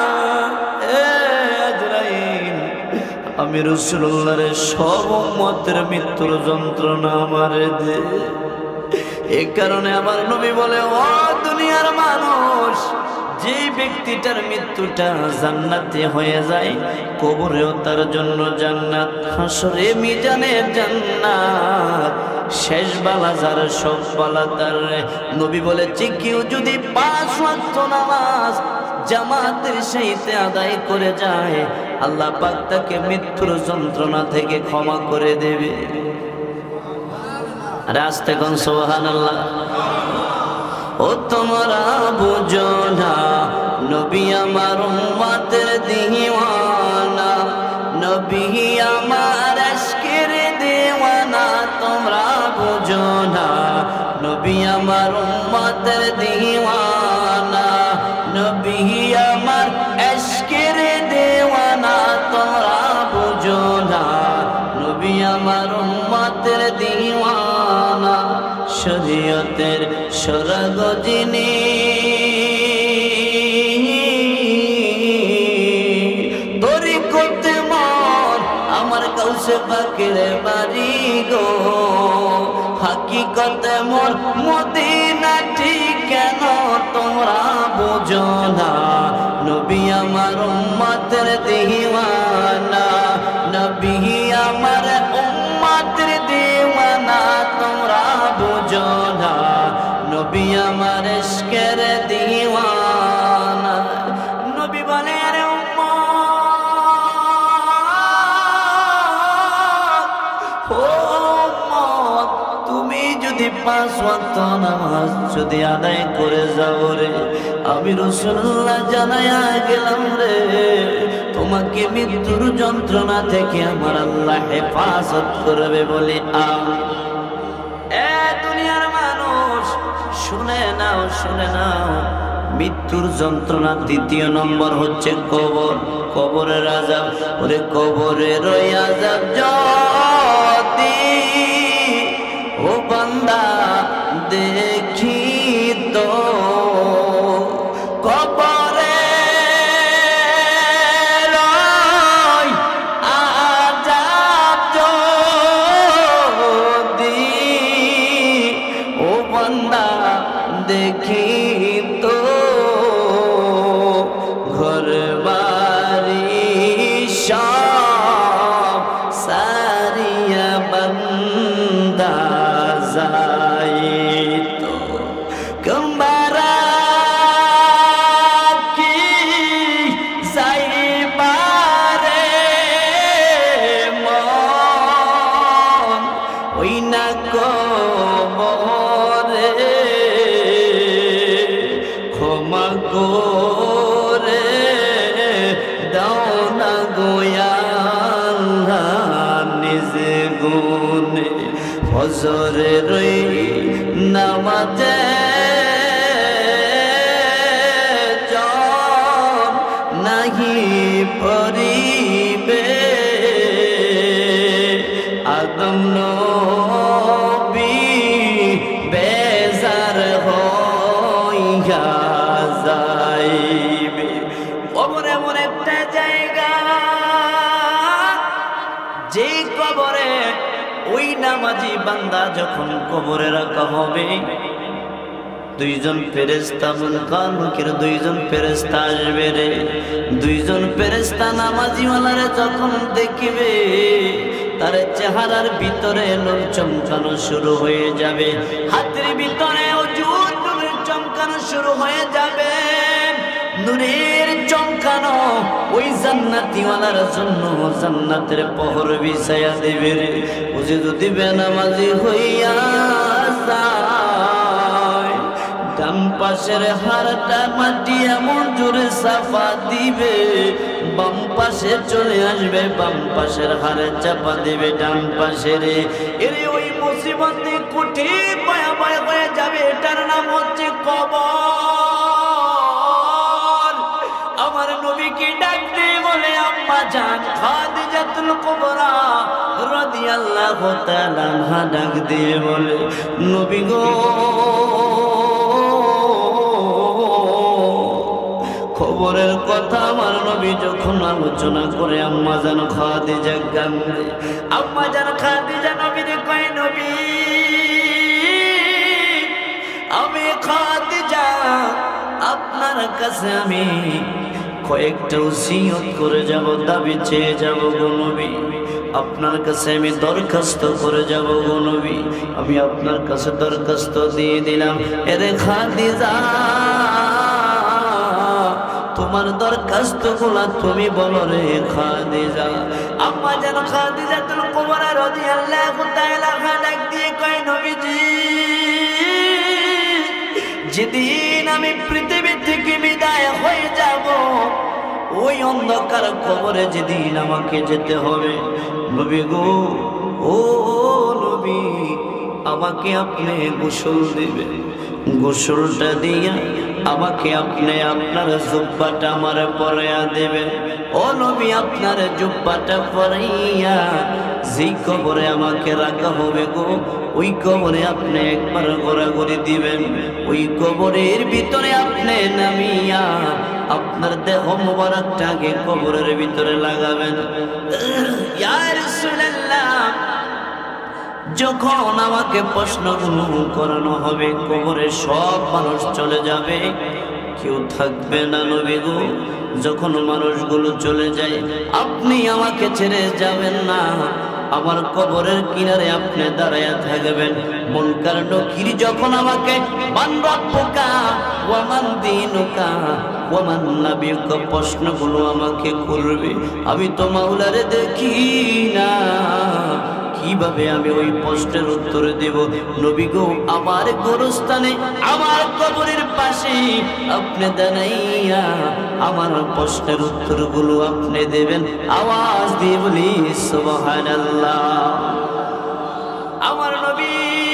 আমি রাসূলুল্লাহর সব উম্মতের মৃত্যুর যন্ত্রণা আমারে দে। এই কারণে আমার নবী বলে, ও দুনিয়ার মানুষ, যে ব্যক্তিটার মৃত্যুটা জান্নাতে হয়ে যায়, কবরেও তার জন্য জান্নাত, হাসরে মিজানে জান্নাত, শেষ বেলা যার সব বেলা তার। নবী বলেছে, কেউ যদি 5 ওয়াক্ত নামাজ জামাতের সাথে আদায় করে যায়, আল্লাহ পাক তাকে মৃত্যুর যন্ত্রণা থেকে ক্ষমা করে দেবে। আরে আস্তে কোন সুবহানাল্লাহ। ও তোমরা বুঝো না, নবী আমার উম্মতের দিওয়ানা, নবী আমার আশকের দেওয়ানা। তোমরা বুঝো না, নবী আমার উম্মতের দিওয়ানা, নবী আমার আশকের দেওয়ানা। তোমরা বুঝো না, নবী আমার উম্মতের দিওয়ানা। শরীয়তের সরাগ যিনি, তরিকতে মন আমার কাউসে পাকের বাড়ি গো, হাকিকতে মোর মদিনা ঠিক কেন। তোমরা বুঝো না, নবী আমার উম্মতের দিওয়ানা, নবী আমার উম্মতের দিওয়ানা। তোমরা বুঝো না, নবী আমার ইশকের দিওয়ানা। নবী বলে, আরে উম্মত, ও উম্মত, তুমি যদি 5 ওয়াক্ত নামাজ যদি আদায় করে যাও রে, আমি রাসূলুল্লাহ জানায়া গেলাম রে, তোমাকে মৃত্যুর যন্ত্রণা থেকে আমার আল্লাহ হেফাজত করবে বলে। দুনিয়ার মানুষ শুনে নাও, শুনে নাও, মৃত্যুর যন্ত্রণা 2 নম্বর হচ্ছে কবর, কবরের আযাব। ওরে কবরের ওই আযাব যদি ও বান্দা দেখি তো, কবরে আযাব যদি ও বান্দা দেখি তো, ঘর বাড়ি সব সারিয়া বান্দা যাইতো কম্বারা কি যাইবারে মন, ওই না কবরে ক্ষমা করে দাও না গোয়া নিজে গুনে। ফজরের ওই নামাজে জন নাহি পড়িবে, আদম নবী যে কবরে ওই নামাজি বান্দা যখন কবরে রাখা হবে, দুইজন ফেরেশতা মুনকার নাকির দুইজন ফেরেশতা আসবে রে। দুইজন ফেরেশতা নামাজিওয়ালারে যখন দেখবে, তার চেহারার ভিতরে নূর চমকানো শুরু হয়ে যাবে, হাতের ভিতরে ওজুদ নূরের চমকানো শুরু হয়ে যাবে। নূরের চমকানো ওই জান্নাতীওয়ালার জন্য জান্নাতের পহর বিছায়া দেবে রে। ও যে যদি বেনামাজি হইয়া যায়, ডান পাশের হাড়টা মাটি এমন জোরে সাফা দিবে, বাম পাশে চলে আসবে, বাম পাশের হাড়ে চাপা দেবে ডান পাশের। এর ওই মুসিবতে কঠিন ভয়াবহ হয়ে যাবে, এটার নাম হচ্ছে কবর। আমার নবীকে ডাক দিয়ে বলে আম্মা জান খাদিজাতুল কুবরা রাদিয়াল্লাহু তাআলা আনহা ডাক দিয়ে বলে, নবী গো, খবরের কথা আমার নবী যখন আলোচনা করে আম্মা জান খাদিজা কান্দে। আম্মা জান খাদিজা নবীরে কয়, নবী আমি খাদিজা আপনার কাছে আমি কয়েকটা ওসিয়ত করে যাব, দাবি চেয়ে যাব গো নবী। আপনার কাছে আমি দরখাস্ত করে যাব গো নবী। আমি আপনার কাছে দরখাস্ত দিয়ে দিলাম, এরে খাদিজা তোমার দরখাস্ত গুলা তুমি বলো রে খাদিজা। আম্মা যেন খাদিজাতুল কুবরা রাদিয়াল্লাহু তাআলা ডাক দিয়ে কয়, নবীজি যেদিন আমি পৃথিবী থেকে বিদায় হয়ে যাব, ওই অন্ধকার কবরে যেদিন আমাকে যেতে হবে, নবী গো, ও নবী আমাকে আপনি গোসল দিবেন। গোসলটা দিয়া আমাকে আপনি আপনার জুব্বাটা আমার পরাইয়া দেবেন। ও নবী আপনার জুব্বাটা পরাইয়া যেই কবরে আমাকে রাখা হবে গো, ওই কবরে আপনি একবার ঘোরাঘুরি দিবেন। ওই কবরের ভিতরে আপনি নামিয়া আপনার দেহ মোবারকটাকে কবরের ভিতরে লাগাবেন। ইয়া রাসূলুল্লাহ, যখন আমাকে প্রশ্নগুলো করানো হবে, কবরে সব মানুষ চলে যাবে, কেউ থাকবে না নবী গো। যখন মানুষগুলো চলে যায়, আপনি আমাকে ছেড়ে যাবেন না, আমার কবরের কিনারে আপনি দাঁড়ায়া থাকবেন। মুনকার নকির যখন আমাকে মান রব্বুকা ওয়া মান দীনুকা ওয়া মান নাবিয়ুকা প্রশ্নগুলো আমাকে করবে, আমি তো মাওলারে দেখি না, কিভাবে আমি ওই প্রশ্নের উত্তর দেব? নবী গো, আমার গোরস্থানে আমার কবরের পাশে আপনি দাঁড়াইয়া আমার প্রশ্নের উত্তরগুলো আপনি দেবেন। আওয়াজ দিয়ে বলি সুবহানাল্লাহ। আমার নবী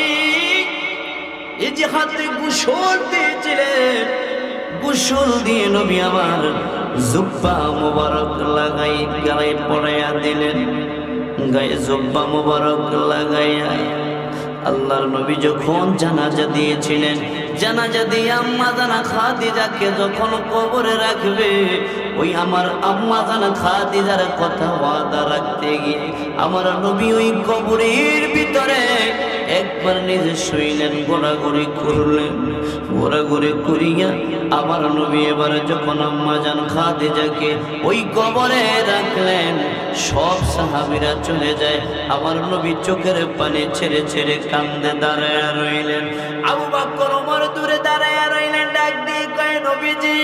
এই যে হাতে গোসল দিয়েছিলেন, গোসল দিয়ে নবী আমার জুব্বা মোবারক লাগাই গায়ে পরাইয়া দিলেন। গায়ে জুব্বা মোবারক লাগাইয়া আল্লাহর নবী যখন জানাজা দিয়েছিলেন, জানাজা দিয়ে আম্মা জানা খাদিজাকে যখন কবরে রাখবে, ওই আমার আম্মা জানা খাদিজার কথা ওয়াদা রাখতে গিয়ে আমার নবী ওই কবরের ভিতরে একবার নিজে শুইলেন, ঘোরাঘুরি করলেন। ঘোরাঘুরি করিয়া আমার নবী এবারে যখন আম্মা জান খাদিজাকে ওই কবরে রাখলেন, সব সাহাবীরা চলে যায়। আমার নবী চোখের পানি ছেড়ে ছেড়ে কান্দে দাঁড়ায়া রইলেন। আবু বকর ওমর দূরে দাঁড়ায়া রইলেন, ডাক দিয়ে কয়, নবীজি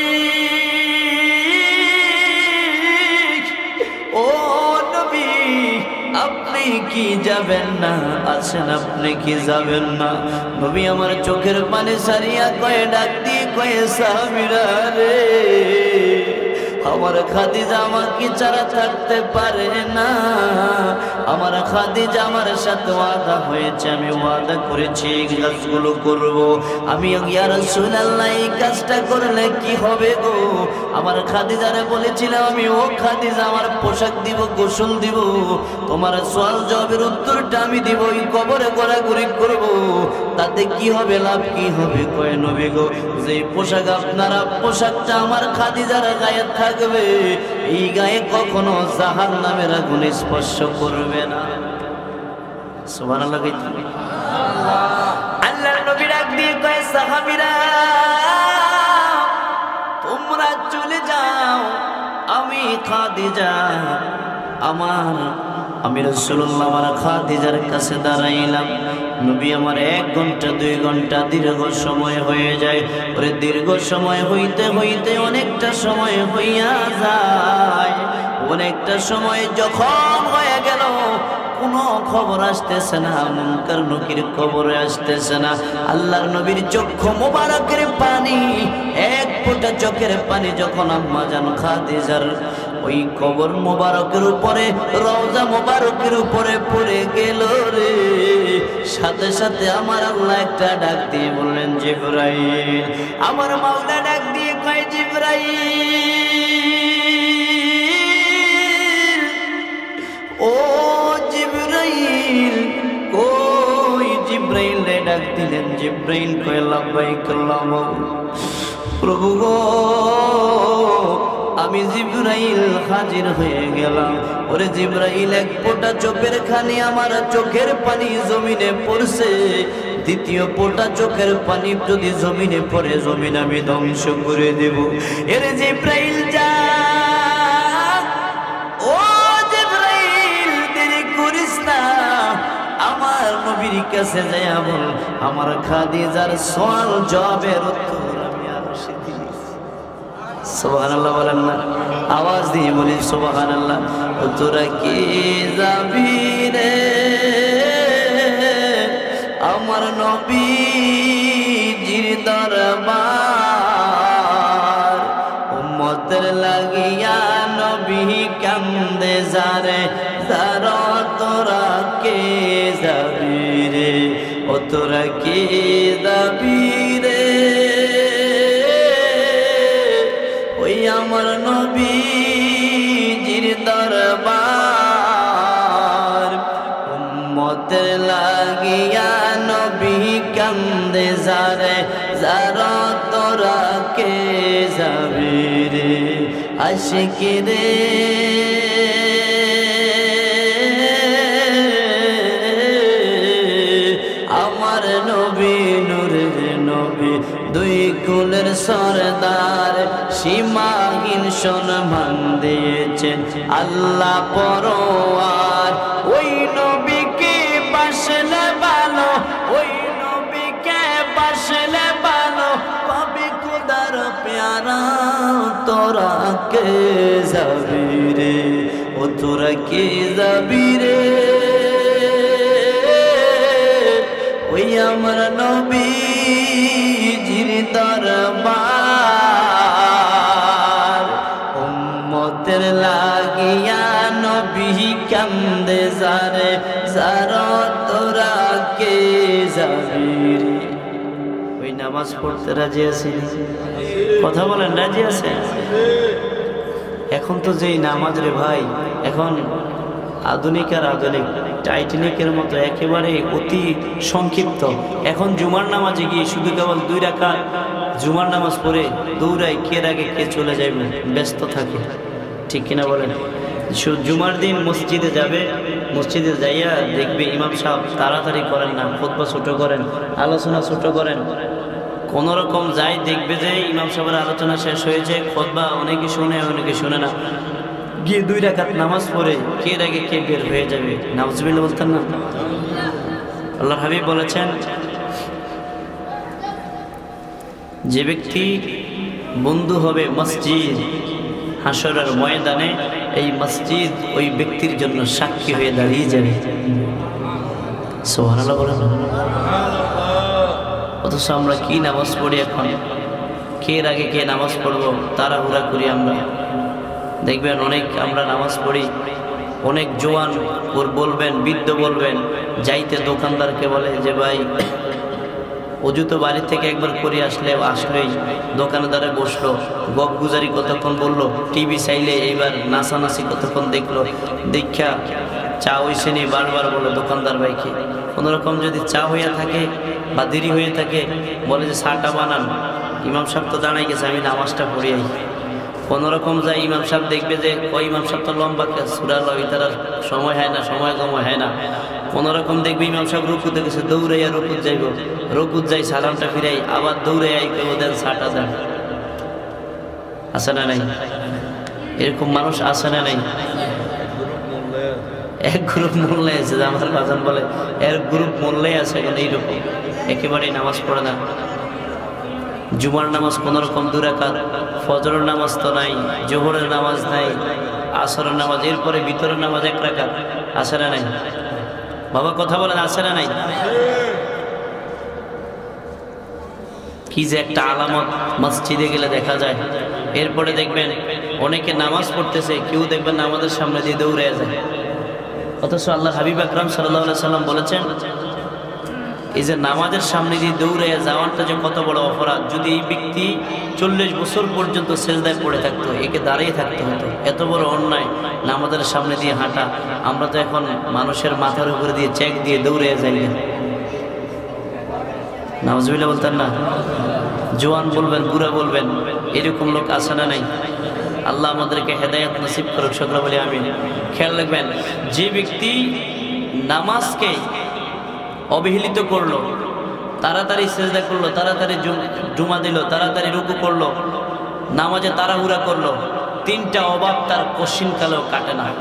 ও নবী, আপনি কি যাবেন না? আছেন, আপনি কি যাবেন না? নবী আমার চোখের পানি সারিয়া কয়ে, ডাক দিয়ে কয়ে, সাহাবীরা রে, আমার খাদিজা আমাকে ছাড়া থাকতে পারে না। আমার খাদিজা আমার সাথে ওয়াদা হয়েছে, আমি ওয়াদা করেছি এই কাজগুলো করব। আমি ইয়া রাসূলুল্লাহ এই কাজটা করলে কি হবে গো? আমার খাদিজারে বলেছিলাম আমি, ও খাদিজা আমার পোশাক দিব, গোসল দিব, তোমার সওয়াল জবাবের উত্তরটা আমি দিব, ওই কবরে ঘোরাঘুরি করব, তাতে কি হবে, লাভ কি হবে? কয়, নবী গো, যে পোশাক আপনারা পোশাকটা আমার খাদিজার গায়ে থাকবে, এই গায়ে কখনো জাহান্নামের আগুন স্পর্শ করবে না। সুবহানাল্লাহ। আল্লাহর নবী ডাক দিয়ে কয়, সাহাবীরা তোমরা চলে যাও, আমি খাদিজা আমি রাসূলুল্লাহ আমার খাদিজার কাছে দাঁড়াইলাম। নবী আমার 1 ঘন্টা 2 ঘন্টা দীর্ঘ সময় হয়ে যায়। ওরে দীর্ঘ সময় হইতে হইতে অনেকটা সময় হইয়া যায়। অনেকটা সময় যখন হয়ে গেল কোনো খবর আসতেছে না, মুনকার নকির খবর আসতেছে না। আল্লাহর নবীর চক্ষু মোবারকের পানি, 1 ফোঁটা চোখের পানি যখন আম্মা জান খাদিজার ওই কবর মোবারকের উপরে, রওজা মোবারকের উপরে পড়ে গেল রে, সাথে সাথে আমার আল্লাহ একটা ডাক দিয়ে বললেন, জিবরাইল। আমার মাওলা ডাক দিয়ে কয়, জিবরাইল, ও জিবরাইল কই? জিবরাইল রে ডাক দিলেন। জিবরাইল কয়, লাব্বাইক আল্লাহুম্মা, প্রভু গো আমি জিবরাইল হাজির হয়ে গেলাম। ওরে জিবরাইল, 1 ফোঁটা চোখের খানি আমার চোখের পানি জমিনে পড়ছে। দ্বিতীয় ফোঁটা চোখের পানি যদি জমিনে পড়ে, জমিন আমি ধ্বংস করে দেব। এরে জিবরাইল যা, ও জিবরাইল দেরি করিস না, আমার নবীর কাছে যাইয়া বল, আমার খাদিজার সওয়াল জবাবের উত্তর আমি আরশে দিয়েছি। সুবহানাল্লাহ বলেন না? আওয়াজ দিয়ে বলি সুবহানাল্লাহ। তোরা কি যাবি রে আমার নবীজির দরবার, উম্মতের লাগিয়া নবী কান্দে যারে, যারা তোরা কে যাবি রে, ও তোরা কি যাবি রে আমার নবীজির দরবার, উম্মতের লাগিয়া নবী কান্দে যারে, যারা তোরা কে যাবি রে আশিকি রে। আমার নবী নূরের নবী, 2 কুলের সরদার, সীমাহীন সম্মান দিয়েছেন আল্লাহ পরওয়ার। ওই নবীকে বাসলে ভালো, ওই নবীকে বাসলে ভালো, পাবি খোদার প্যারা, তোরা কে যাবি রে, ও তোরা কে যাবি রে ওই আমার নবীজির দরবার, উম্মতের লাগিয়া নবী কান্দে যারে, যারা তোরা কে যাবি রে। ওই নামাজ পড়তে রাজি আছেন? কথা বলেন, রাজি আছেন? এখন তো যেই নামাজ রে ভাই, এখন আধুনিক আর আধুনিক, টাইটানিকের মতো একেবারে অতি সংক্ষিপ্ত। এখন জুমার নামাজে গিয়ে শুধু কেবল 2 রাকাত জুমার নামাজ পড়ে দৌড়াই, কে আগে কে চলে যাবে, ব্যস্ত থাকে, ঠিক কিনা বলেন? জুমার দিন মসজিদে যাবে, মসজিদে যাইয়া দেখবে ইমাম সাহেব তাড়াতাড়ি করেন না, খুতবা ছোট করেন, আলোচনা ছোট করেন, কোনোরকম যাই দেখবে যে ইমাম সাহেবের আলোচনা শেষ হয়েছে, খুতবা অনেকে শুনে অনেকে শুনে না, গিয়ে 2 রাকাত নামাজ পড়ে কে আগে কে বের হয়ে যাবে। নাউজুবিল্লাহ বলতেন না? আল্লাহর হাবিব বলেছেন, যে ব্যক্তি বন্ধু হবে মসজিদ, হাসরের ময়দানে এই মসজিদ ওই ব্যক্তির জন্য সাক্ষী হয়ে দাঁড়িয়ে যাবে। সুবহানাল্লাহ বলেন। অথচ আমরা কি নামাজ পড়ি এখন, কে আগে কে নামাজ পড়বো তাড়াহুড়া করি আমরা। দেখবেন অনেক আমরা নামাজ পড়ি, অনেক জোয়ান বলবেন, বৃদ্ধ বলবেন, যাইতে দোকানদারকে বলে যে ভাই অজু তো বাড়ি থেকে একবার করে আসলেই দোকানদারে বসলো, গপ গুজারি কতক্ষণ বললো, টিভি চাইলে এইবার নাচানাচি কতক্ষণ দেখলো, দীক্ষা চা হইছে নি বারবার বলো দোকানদার ভাইকে। কোনোরকম যদি চা হইয়া থাকে বা দেরি হয়ে থাকে, বলে যে চাটা বানান, ইমাম সাহেব তো দাঁড়াই গেছে, আমি নামাজটা পড়ি আই। কোন রকম যায় ইমাম সাহেব দেখবে যে ওই ইমাম সাহেব তো লম্বা সূরা লয়, তার সময় হয় না, সময় কম হয় না। কোন রকম দেখবে ইমাম সাহেব রুকুতে গেছে, দৌড়াইয়া রুকুত যাইব, রুকুত যাই সালামটা ফিরাই আবার দৌড়ে আই কেউ দেন 60,000। আছে না নাই? এরকম মানুষ আছে না নাই? এক গ্রুপ মোল্লাই আছে, আমার বাজান বলে এর গ্রুপ মোল্লাই আছে, এখন এইরকম একেবারেই নামাজ পড়ে না। জুমার নামাজ কোন রকম 2 রাকাত, ফজরের নামাজ তো নাই, জোহরের নামাজ নাই, আসরের নামাজ, এরপরে ভিতরের নামাজ 1 রাকাত। আছে না নাই? বাবা কথা বলেন, আছে না নাই? কি যে একটা আলামত মসজিদে গেলে দেখা যায়। এরপরে দেখবেন অনেকে নামাজ পড়তেছে, কেউ দেখবেন নামাজের সামনে দিয়ে দৌড়ে যায়। অথচ আল্লাহ হাবিব আকরাম সাল্লাল্লাহু আলাইহি সাল্লাম বলেছেন, এই যে নামাজের সামনে দিয়ে দৌড়ে যাওয়াটা যে কত বড় অপরাধ। যদি এই ব্যক্তি 40 বছর পর্যন্ত সেজদায় পড়ে থাকতো, একে দাঁড়িয়ে থাকতে হতো। এত বড় অন্যায় নামাজের সামনে দিয়ে হাঁটা। আমরা তো এখন মানুষের মাথার উপরে দিয়ে চেক দিয়ে দৌড়ে যাই। নাউজুবিল্লাহ বলতেন না? জোয়ান বলবেন, বুড়া বলবেন, এরকম লোক আছে না নাই? আল্লাহ আমাদেরকে হেদায়েত নসিব করুক, সকলে বলি আমিন। খেয়াল রাখবেন, যে ব্যক্তি নামাজকে অবহেলিত করলো, তাড়াতাড়ি সিজদা করলো, তাড়াতাড়ি জুমা দিল, তাড়াতাড়ি রুকু করলো, নামাজে তাড়াহুড়া করলো, 3টা অভাব তার কশিনকালেও কাটে না।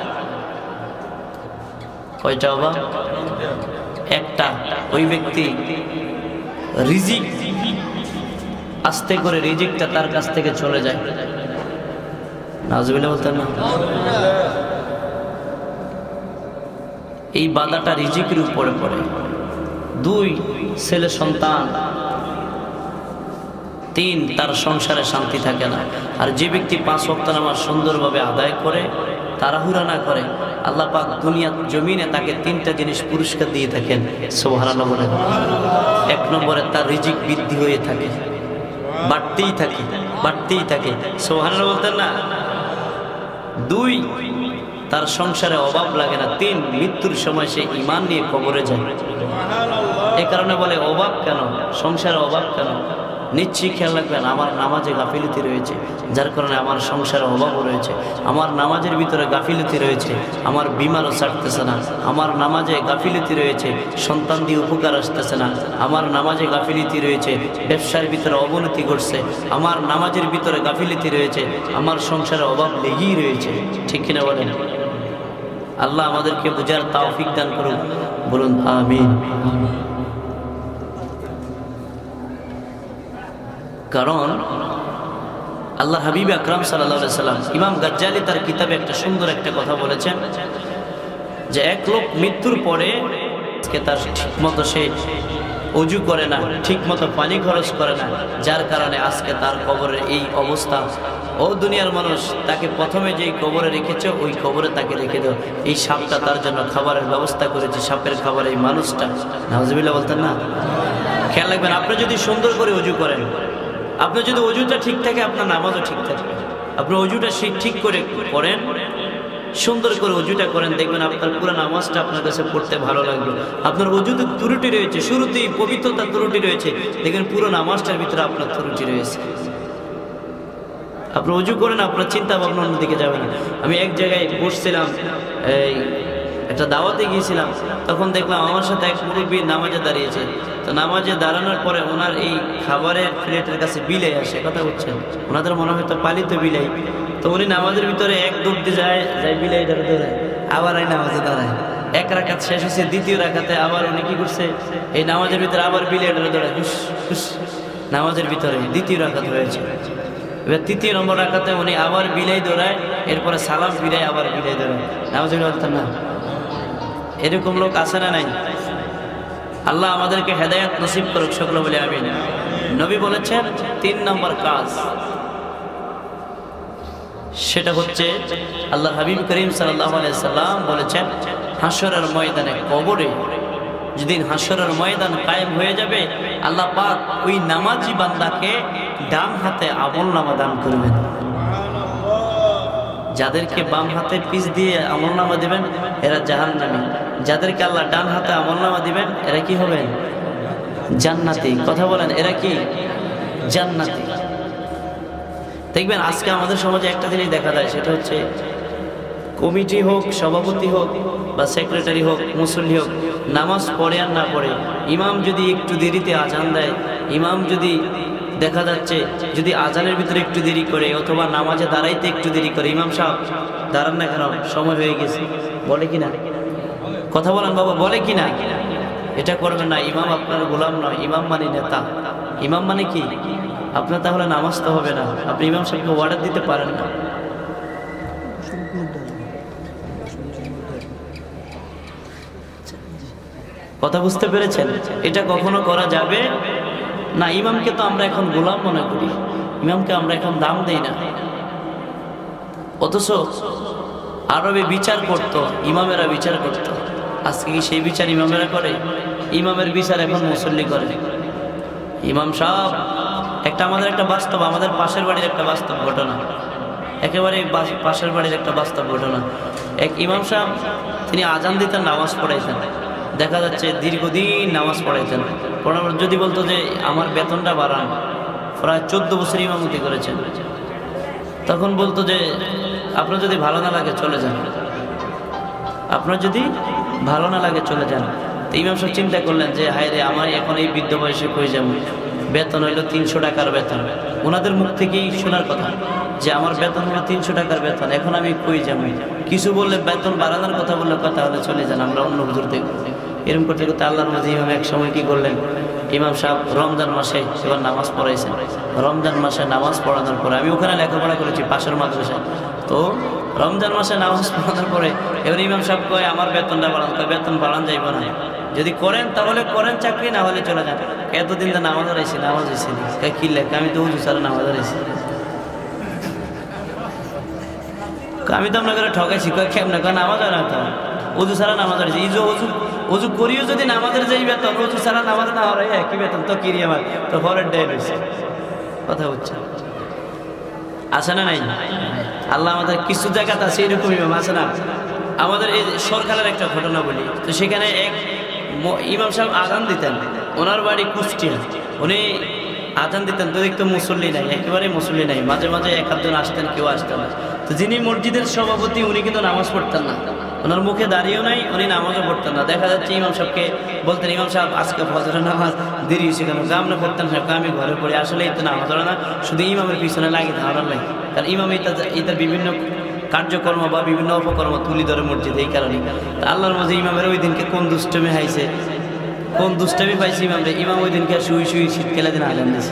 কয়টা অভাব? একটা, ওই ব্যক্তি রিজিক আস্তে করে রিজিকটা তার কাছ থেকে চলে যায়। নাউজুবিল্লাহ বলতেন না? এই বাধাটা রিজিকের উপরে পড়ে। 2, ছেলে সন্তান। 3, তার সংসারে শান্তি থাকে না। আর যে ব্যক্তি 5 ওয়াক্ত নামাজ সুন্দরভাবে আদায় করে, তাড়াহুড়া না করে, আল্লাহ পাক দুনিয়া জমিনে তাকে 3টা জিনিস পুরস্কার দিয়ে থাকেন। সুবহানাল্লাহ বলেন। 1 নম্বরে তার রিজিক বৃদ্ধি হয়ে থাকে, বাড়তেই থাকে, বাড়তেই থাকে। সুবহানাল্লাহ বলতেন না? 2, তার সংসারে অভাব লাগে না। 3, মৃত্যুর সময় সে ঈমান নিয়ে কবরে যায়। এই কারণে বলে অভাব কেন, সংসারে অভাব কেন? নিশ্চয়ই খেয়াল রাখবেন, আমার নামাজে গাফিলতি রয়েছে, যার কারণে আমার সংসারে অভাবও রয়েছে। আমার নামাজের ভিতরে গাফিলতি রয়েছে, আমার বিমারও ছাড়তেছে না। আমার নামাজে গাফিলতি রয়েছে, সন্তান দিয়ে উপকার আসতেছে না। আমার নামাজে গাফিলতি রয়েছে, ব্যবসার ভিতরে অবনতি ঘটছে। আমার নামাজের ভিতরে গাফিলতি রয়েছে, আমার সংসারে অভাব লেগেই রয়েছে। ঠিক কিনা বলেন? আল্লাহ আমাদেরকে বুঝার তৌফিক দান করুন, বলুন আমিন। কারণ আল্লাহ হাবিব আকরাম সাল্লাল্লাহু আলাইহি সাল্লাম, ইমাম গাজ্জালি তার কিতাবে একটা সুন্দর একটা কথা বলেছেন যে এক লোক মৃত্যুর পরে তার ঠিকমতো সে অজু করে না, ঠিকমতো পানি খরচ করে না, যার কারণে আজকে তার কবরের এই অবস্থা। ও দুনিয়ার মানুষ, তাকে প্রথমে যেই কবরে রেখেছে ওই কবরে তাকে রেখে দাও। এই সাপটা তার জন্য খাবারের ব্যবস্থা করেছে, সাপের খাবার এই মানুষটা। নাউজুবিল্লাহ বলতেন না? খেয়াল রাখবেন, আপনি যদি সুন্দর করে অজু করেন, আপনার যদি অজুটা ঠিক থাকে, আপনার নামাজও ঠিক থাকবে। আপনি অজুটা ঠিক করে করেন, সুন্দর করে অজুটা করেন, দেখবেন আপনার পুরো নামাজটা আপনার কাছে পড়তে ভালো লাগবে। আপনার অজুতে ত্রুটি রয়েছে, শুরুতেই পবিত্রতা ত্রুটি রয়েছে, দেখবেন পুরো নামাজটার ভিতরে আপনার ত্রুটি রয়েছে। আপনি অজু করেন, আপনার চিন্তা ভাবনা অন্যদিকে যাবে না। আমি এক জায়গায় বসছিলাম, এই একটা দাওয়াতে গিয়েছিলাম, তখন দেখলাম আমার সাথে এক মুরব্বী নামাজে দাঁড়িয়েছে। তো নামাজে দাঁড়ানোর পরে ওনার এই খাবারের প্লেটের কাছে বিলাই আসে, কথা বলছেন, ওনাদের মনে হয়তো পালিত বিলাই। তো উনি নামাজের ভিতরে এক দৌড় দিয়ে যায়, বিলাই ধরে আবার এই নামাজে দাঁড়ায়। 1 রাকাত শেষ হয়েছে, 2য় রাকাতে আবার উনি কি করছে, এই নামাজের ভিতরে আবার বিলাই ধরে হুস হুস, নামাজের ভিতরে 2য় রাকাত হয়েছে। এবার 3য় নম্বর রাকাতে উনি আবার বিলাই দৌড়ায়, এরপরে সালাম বিলাই, আবার বিলাই দৌড়ায়। নামাজের বলতেন না? এরকম লোক আছে না নাই? আল্লাহ আমাদেরকে হেদায়েত নসিব করুক, সকলে বলে আমিন। নবী বলেছেন 3 নম্বর কাজ, সেটা হচ্ছে আল্লাহ হাবিব করিম সাল্লাল্লাহু আলাইহি সাল্লাম বলেছেন, হাসরের ময়দানে, কবরে যেদিন হাসরের ময়দান কায়েম হয়ে যাবে, আল্লাহ পাক ওই নামাজি বান্দাকে ডান হাতে আমলনামা দান করবেন। যাদেরকে বাম হাতে পিছ দিয়ে আমলনামা দিবেন এরা জাহান্নামী, যাদেরকে আল্লাহ ডান হাতে আমলনামা দিবেন এরা কি হবেন? জান্নাতি। কথা বলেন, এরা কি? জান্নাতি। দেখবেন আজকে আমাদের সমাজে একটা জিনিস দেখা যায়, সেটা হচ্ছে কমিটি হোক, সভাপতি হোক বা সেক্রেটারি হোক, মুসল্লি হোক, নামাজ পড়ে আর না পড়ে, ইমাম যদি একটু দেরিতে আজান দেয়, ইমাম যদি দেখা যাচ্ছে যদি আজানের ভিতরে একটু দেরি করে অথবা নামাজে দাঁড়াইতে একটু দেরি করে, ইমাম সাহেব দাঁড়ান না কেন, সময় হয়ে গেছে, বলে কিনা? কথা বলেন বাবা, বলে কিনা? এটা করবেন না। ইমাম আপনার গোলাম নয়, ইমাম মানে নেতা। ইমাম মানে কি? আপনার তাহলে নামাজ তো হবে না, আপনি ইমাম সাহেবকে অর্ডার দিতে পারেন না। কথা বুঝতে পেরেছেন? এটা কখনো করা যাবে না। ইমামকে তো আমরা এখন গোলাম মনে করি, ইমামকে আমরা এখন দাম দেই না। অথচ আরবে বিচার করত, ইমামেরা বিচার করত। আজকে কি সেই বিচার ইমামেরা করে? ইমামের বিচার এখন মুসল্লি করে। ইমাম সাহেব একটা আমাদের একটা বাস্তব, আমাদের পাশের বাড়ির একটা বাস্তব ঘটনা, একেবারে পাশের বাড়ির একটা বাস্তব ঘটনা। এক ইমাম সাহেব, তিনি আজান দিতেন, নামাজ পড়াইতেন। দেখা যাচ্ছে দীর্ঘদিন নামাজ পড়াইতেন। পড়ানোর যদি বলতো যে আমার বেতনটা বাড়ান, প্রায় 14 বছর ইমামতি করেছেন, তখন বলতো যে আপনার যদি ভালো না লাগে চলে যান, আপনার যদি ভালো না লাগে চলে যান। তো ইমাম সাহেব চিন্তা করলেন যে হায় রে, আমার এখন এই বৃদ্ধ বয়সে কই যাবো, বেতন হইলো 300 টাকার বেতন। ওনাদের মুখ থেকেই শোনার কথা যে আমার বেতন হলো 300 টাকার বেতন, এখন আমি কই যাবো। কিছু বললে বেতন বাড়ানোর কথা বললে কথা হলে চলে যান, আমরা অন্য হুজুর দেখব। এরকম করতে করতে আল্লাহর মাঝে ইমাম এক সময় কি করলেন, ইমাম সাহেব রমজান মাসে এবার নামাজ পড়াইছেন। রমজান মাসে নামাজ পড়ানোর পরে, আমি ওখানে লেখাপড়া করেছি পাশের মাদ্রাসায়, তো রমজান মাসে নামাজ পড়ানোর পরে এবার ইমাম সাহেব কয় আমার বেতনটা বাড়ান, কয় বেতন বাড়ান যাইব না, যদি করেন তাহলে করেন চাকরি, না হলে চলে যান। এতদিন তো নামাজ হারাইছি, নামাজ হয়েছি কি লেখা, আমি তো উজু ছাড়া নামাজ হারাইছি। আমি তো আপনাকে ঠকাইছি, কয় কেমন কয় নামাজ হয় না, তো উজু ছাড়া নামাজ হারাইছি। উজু করিও যদি নামাজের যেই বেতন, উজু ছাড়া নামাজ না হারাই একই বেতন, তো কিরি আমার তো পরের ডে রয়েছে। কথা হচ্ছে আছে না নাই? আল্লাহ আমাদের কিছু জায়গাতে আছে এরকম ইমাম আছে না। আমাদের এই সরকারের একটা ঘটনা বলি, তো সেখানে এক ইমাম সাহেব আজান দিতেন, ওনার বাড়ি কুষ্টিয়া। উনি আজান দিতেন তো দেখতো মুসল্লি নাই, একেবারে মুসল্লি নাই, মাঝে মাঝে এক আধজন আসতেন, কেউ আসতেন না। তো যিনি মসজিদের সভাপতি, উনি কিন্তু নামাজ পড়তেন না, ওনার মুখে দাঁড়িয়েও নাই, উনি নামাজও পড়তেন না। দেখা যাচ্ছে ইমাম সাহেবকে বলতেন, ইমাম সাহেব আজকে ফজরের নামাজ দেরি হয়েছে কেন? আপনি পড়তেন সাহেব, আমি ঘরে পড়ি। আসলে এই তো নামাজ পড়ে না, শুধু ইমামের পিছনে লাগে ধারণ নাই, কারণ ইমাম এটা বিভিন্ন কার্যকর্ম বা বিভিন্ন অপকর্ম তুলি ধরে মসজিদে, এই কারণে। আল্লাহর মাঝে ইমামের ওই দিনকে কোন দুষ্টমি হাইছে, কোন দুষ্টামি পাইছি ইমামরে, ইমাম ওই দিনকে শুই শুই শীতকালে দিন আজান দিয়েছে,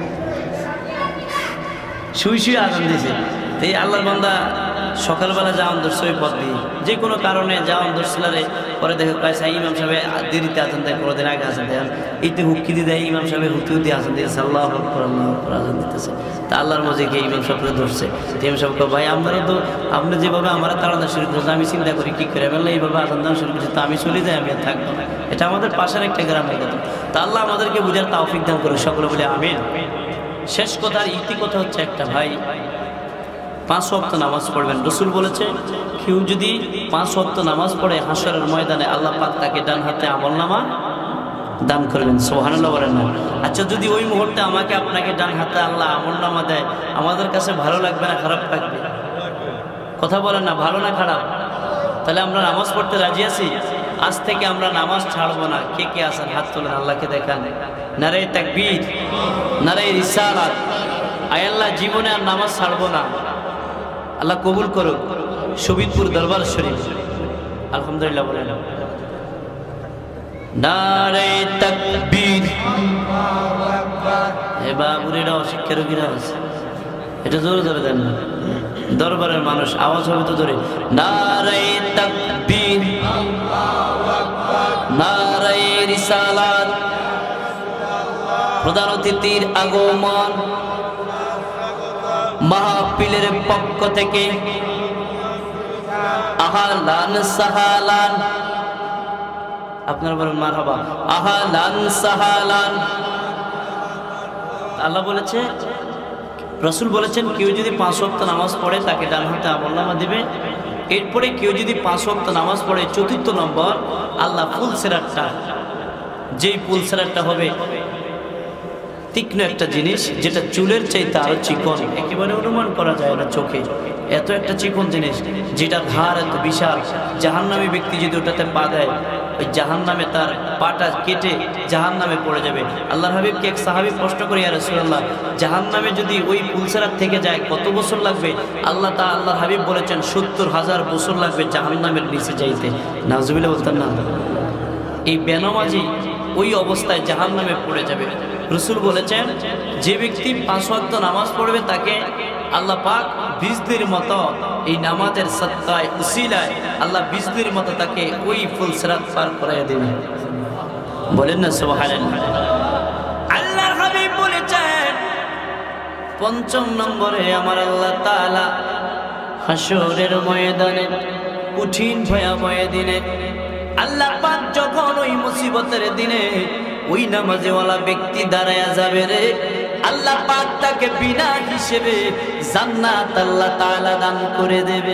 শুই শুই আজান দিয়েছে। এই আল্লাহর বান্দা সকালবেলা যাওয়ান ধরছে ওই পথ দিয়ে, যে কোনো কারণে যাওয়ান ধরছিলারে, পরে দেখে কাছে ইমাম সাহেব দেরিতে আজান দেয়, কোনোদিন আগে আজান দেয়, এইতে হুক্কি দিয়ে দেয়, ইমাম সাহেব হুক্কি হুতি আজান দিয়েছে, আল্লাহ আকবার আল্লাহ আকবার আজান দিতেছে। তা আল্লাহর মধ্যে গিয়ে ইমাম সাহেবকে ধরছে। ইমাম সাহেব ভাই, আমরা তো আপনি যেভাবে আমরা তাড়াতাড়ি শুরু করছে, আমি চিন্তা করি কি করে বললে এইভাবে আজান দেওয়া শুরু করছি, তো আমি চলে যাই, আমি আর থাকবো না। এটা আমাদের পাশের একটা গ্রামের কথা। তা আল্লাহ আমাদেরকে বুঝার তৌফিক দান করে, সকলে বলে আমিন। শেষ কথার ইতি কথা হচ্ছে একটা, ভাই 5 ওয়াক্ত নামাজ পড়বেন। রসুল বলেছে কেউ যদি 5 ওয়াক্ত নামাজ পড়ে, হাসরের ময়দানে আল্লাহ পাক তাকে ডান হাতে আমলনামা দান করবেন। সুবহানাল্লাহ বলেন না? আচ্ছা, যদি ওই মুহূর্তে আমাকে আপনাকে ডান হাতে আল্লাহ আমলনামা দেয়, আমাদের কাছে ভালো লাগবে না খারাপ লাগবে? কথা বলেন না, ভালো না খারাপ? তাহলে আমরা নামাজ পড়তে রাজি আছি? আজ থেকে আমরা নামাজ ছাড়বো না। কে কে আছেন হাত তোলেন, আল্লাহকে দেখান। নারে তাকবীর, নারে রিসালাত। আয় আল্লাহ, জীবনে আর নামাজ ছাড়বো না। আল্লাহ কবুল করুক। শহীদপুর দরবার শরীফ, আলহামদুলিল্লাহ বলেন। নারে তাকবীর। হে বাবুরেরা, অশিক্ষা রোগীরা আছে, এটা জোরে জোরে দেন না, দরবারের মানুষ আওয়াজ হবে তো জোরে। নারে তাকবীর, নারে রিসালাত। প্রধান অতিথির আগমন, মাহফিলের পক্ষ থেকে আহলান সাহালান। আপনার বলেন মারহাবা, আহলান সাহালান। আল্লাহ বলেছে, রাসূল বলেছেন, কেউ যদি 5 ওয়াক্ত নামাজ পড়ে তাকে ডান হাতে আমলনামা দিবে। এরপরে কেউ যদি 5 ওয়াক্ত নামাজ পড়ে, 4র্থ নম্বর আল্লাহ ফুল সেরাতটা, যেই ফুল সেরাতটা হবে তীক্ষ্ণ একটা জিনিস, যেটা চুলের চাইতে আরো চিকন, একেবারে অনুমান করা যায় না চোখে, এত একটা চিকন জিনিস, যেটা ধার এত বিশাল। জাহান্নামী ব্যক্তি যদি ওটাতে পা দেয়, ওই জাহান্নামে তার পাটা কেটে জাহান্নামে পড়ে যাবে। আল্লাহর হাবিবকে এক সাহাবী প্রশ্ন করে, ইয়া রাসূলুল্লাহ, জাহান্নামে যদি ওই পুলসেরাত থেকে যায় কত বছর লাগবে? আল্লাহর হাবিব বলেছেন 70,000 বছর লাগবে জাহান্নামের নিচে যাইতে। নাউজুবিল্লাহ বলতেন না? এই বেনামাজি ওই অবস্থায় জাহান্নামে পড়ে যাবে। রাসূল বলেছেন, যে ব্যক্তি 5 ওয়াক্ত নামাজ পড়বে তাকে আল্লাহ পাক বিজলির মতো, এই নামাজের সদকায় উসিলায় আল্লাহ বিজলির মতো তাকে ওই ফুলসিরাত পার করায় দেবে। বলেন না সুবহানাল্লাহ। আল্লাহর হাবিব বলেছেন, 5 নম্বরে আমার আল্লাহ তাআলা হাশরের ময়দানে, কঠিন ভয়াবহ দিনে আল্লাহ পাক যখন ওই মুসিবতের দিনে ওই নামাজওয়ালা ব্যক্তি দাঁড়ায়া যাবে রে, আল্লাহ পাক তাকে বিনা হিসেবে জান্নাত আল্লাহ তাআলা দান করে দেবে।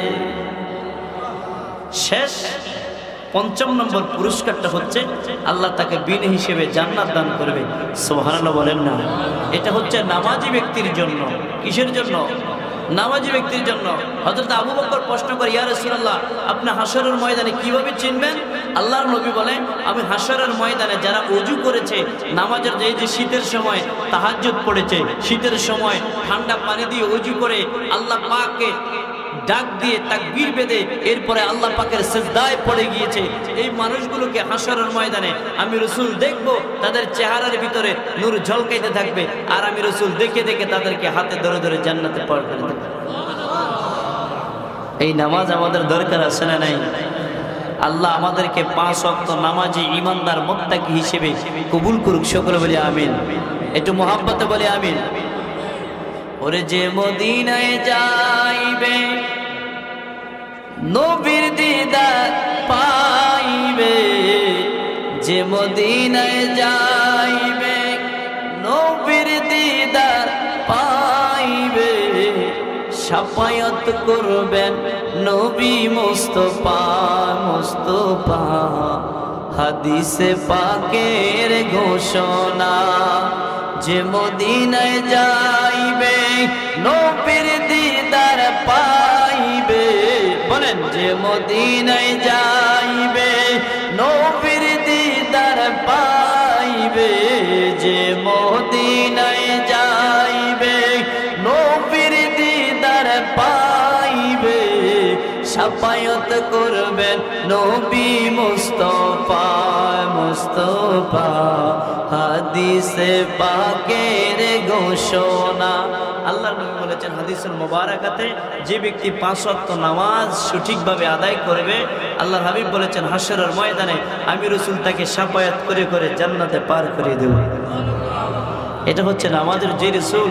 শেষ 5 নম্বর পুরস্কারটা হচ্ছে আল্লাহ তাকে বিনা হিসেবে জান্নাত দান করবে। সুবহানাল্লাহ বলেন না? এটা হচ্ছে নামাজি ব্যক্তির জন্য। কিসের জন্য? নামাজি ব্যক্তির জন্য। হযরত আবু বকর প্রশ্ন করে, ইয়া রাসূলুল্লাহ, আপনি হাশরের ময়দানে কিভাবে চিনবেন? আল্লাহর নবী বলেন, আমি হাশরের ময়দানে যারা ওযু করেছে, নামাজের যে শীতের সময় তাহাজ্জুদ পড়েছে, শীতের সময় ঠান্ডা পানি দিয়ে ওযু করে আল্লাহ পাককে ডাক দিয়ে তাকবীর বেঁধে এরপরে আল্লাহ পাকের সিজদায় পড়ে গিয়েছে, এই মানুষগুলোকে হাশরের ময়দানে আমি রাসূল দেখব, তাদের চেহারার ভিতরে নূর ঝলকাইতে থাকবে, আর আমি রাসূল দেখে দেখে তাদেরকে হাতে ধরে ধরে জান্নাতে পার করে দেব। এই নামাজ আমাদের দরকার আছে না নাই? আল্লাহ আমাদেরকে 5 ওয়াক্ত নামাজি ঈমানদার মুত্তাকি হিসেবে কবুল করুক। সকলে বলি আমিন। একটু মোহাব্বতে বলি আমিন। ওরে যে মদিনায় যাইবে নবীর দিদার পাইবে, যে মদিনায় যাইবে নবীর দিদার পাইবে, শাফায়াত করবেন নবী মুস্তাফা মুস্তাফা, হাদিসে পাকের ঘোষণা। যে মদিনায় যাইবে নবীর দিদার পাইবে, বলেন, যে মদিনায় যাইবে নবীর দিদার পাইবে, যে মদিনায় যাইবে নবীর দিদার পাইবে, শাফায়াত করবেন নবী মুস্তাফা মুস্তাফা, হাদিসে পাকের ঘোষণা। আল্লাহর নবী বলেছেন হাদিসুল মুবারাকাতে, যে ব্যক্তি 5 ওয়াক্ত নামাজ সঠিকভাবে আদায় করবে, আল্লাহর হাবিব বলেছেন হাশরের ময়দানে আমি রাসূল তাকে শাফায়াত করে করে জান্নাতে পার করে দেব। এটা হচ্ছে নামাজের যে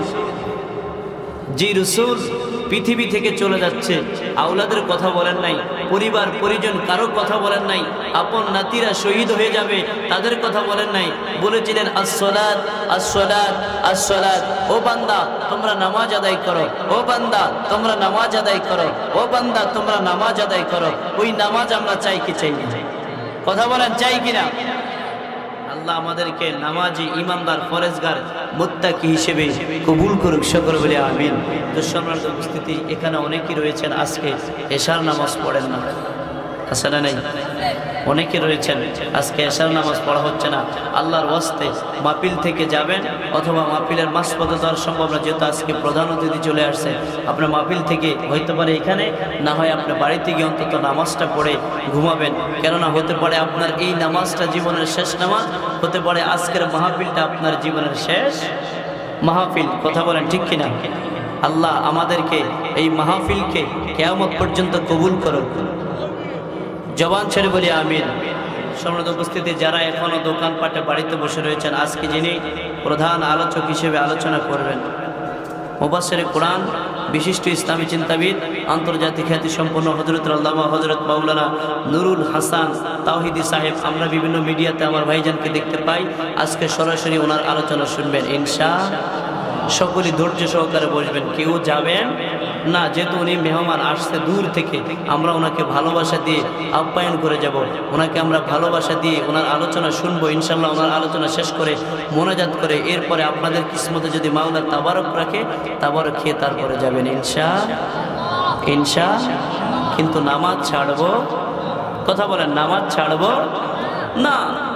রাসূল পৃথিবী থেকে চলে যাচ্ছে, আওলাদের কথা বলেন নাই, পরিবার পরিজন কারো কথা বলেন নাই, আপন নাতিরা শহীদ হয়ে যাবে তাদের কথা বলেন নাই, বলেছিলেন আসসালাত আসসালাত আসসালাত, ও বান্দা তোমরা নামাজ আদায় করো, ও বান্দা তোমরা নামাজ আদায় করো, ও বান্দা তোমরা নামাজ আদায় করো। ওই নামাজ আমরা চাই কি চাই না? কথা বলেন, চাই কিনা? আল্লাহ আমাদেরকে নামাজি ঈমানদার ফরেজগার মুত্তাকি হিসেবে কবুল করুক। সকলে বলে আমিন। তো সম্মানিত উপস্থিতি, এখানে অনেকেই রয়েছেন আজকে এশার নামাজ পড়েন না, আছে না নাই? অনেকে রয়েছেন আজকে এশার নামাজ পড়া হচ্ছে না। আল্লাহর ওয়াস্তে মাহফিল থেকে যাবেন, অথবা মাহফিলের মাঝপথে তো আর সম্ভব না, যেহেতু আজকে প্রধান অতিথি চলে আসছে। আপনার মাহফিল থেকে হইতে পারে এখানে, না হয় আপনার বাড়িতে গিয়ে অন্তত নামাজটা পড়ে ঘুমাবেন। কেননা হতে পারে আপনার এই নামাজটা জীবনের শেষ নামাজ, হতে পারে আজকের মাহফিলটা আপনার জীবনের শেষ মাহফিল। কথা বলেন ঠিক কিনা? আল্লাহ আমাদেরকে এই মাহফিলকে কিয়ামত পর্যন্ত কবুল করুক। জবান ছেড়ে বলি আমিন। সম্মানিত উপস্থিতি, যারা এখনো দোকানপাটে বাড়িতে বসে রয়েছেন, আজকে যিনি প্রধান আলোচক হিসেবে আলোচনা করবেন, মুফাসসির কোরআন, বিশিষ্ট ইসলামী চিন্তাবিদ, আন্তর্জাতিক খ্যাতি সম্পন্ন হযরত আল্লামা হযরত মাওলানা নুরুল হাসান তাওহীদি সাহেব। আমরা বিভিন্ন মিডিয়াতে আমার ভাইজানকে দেখতে পাই। আজকে সরাসরি ওনার আলোচনা শুনবেন ইনশাআল্লাহ। সকলেই ধৈর্য সহকারে বসবেন, কেউ যাবেন না, যেহেতু উনি মেহমান আসছে দূর থেকে, আমরা ওনাকে ভালোবাসা দিয়ে আপ্যায়ন করে যাব। ওনাকে আমরা ভালোবাসা দিয়ে ওনার আলোচনা শুনবো ইনশাল্লাহ। ওনার আলোচনা শেষ করে মোনাজাত করে এরপরে আপনাদের কিসমতে যদি মাওলা তাবারক রাখে, তাবারক খেয়ে তারপরে যাবেন ইনশা। কিন্তু নামাজ ছাড়বো, কথা বলেন, নামাজ ছাড়বো না।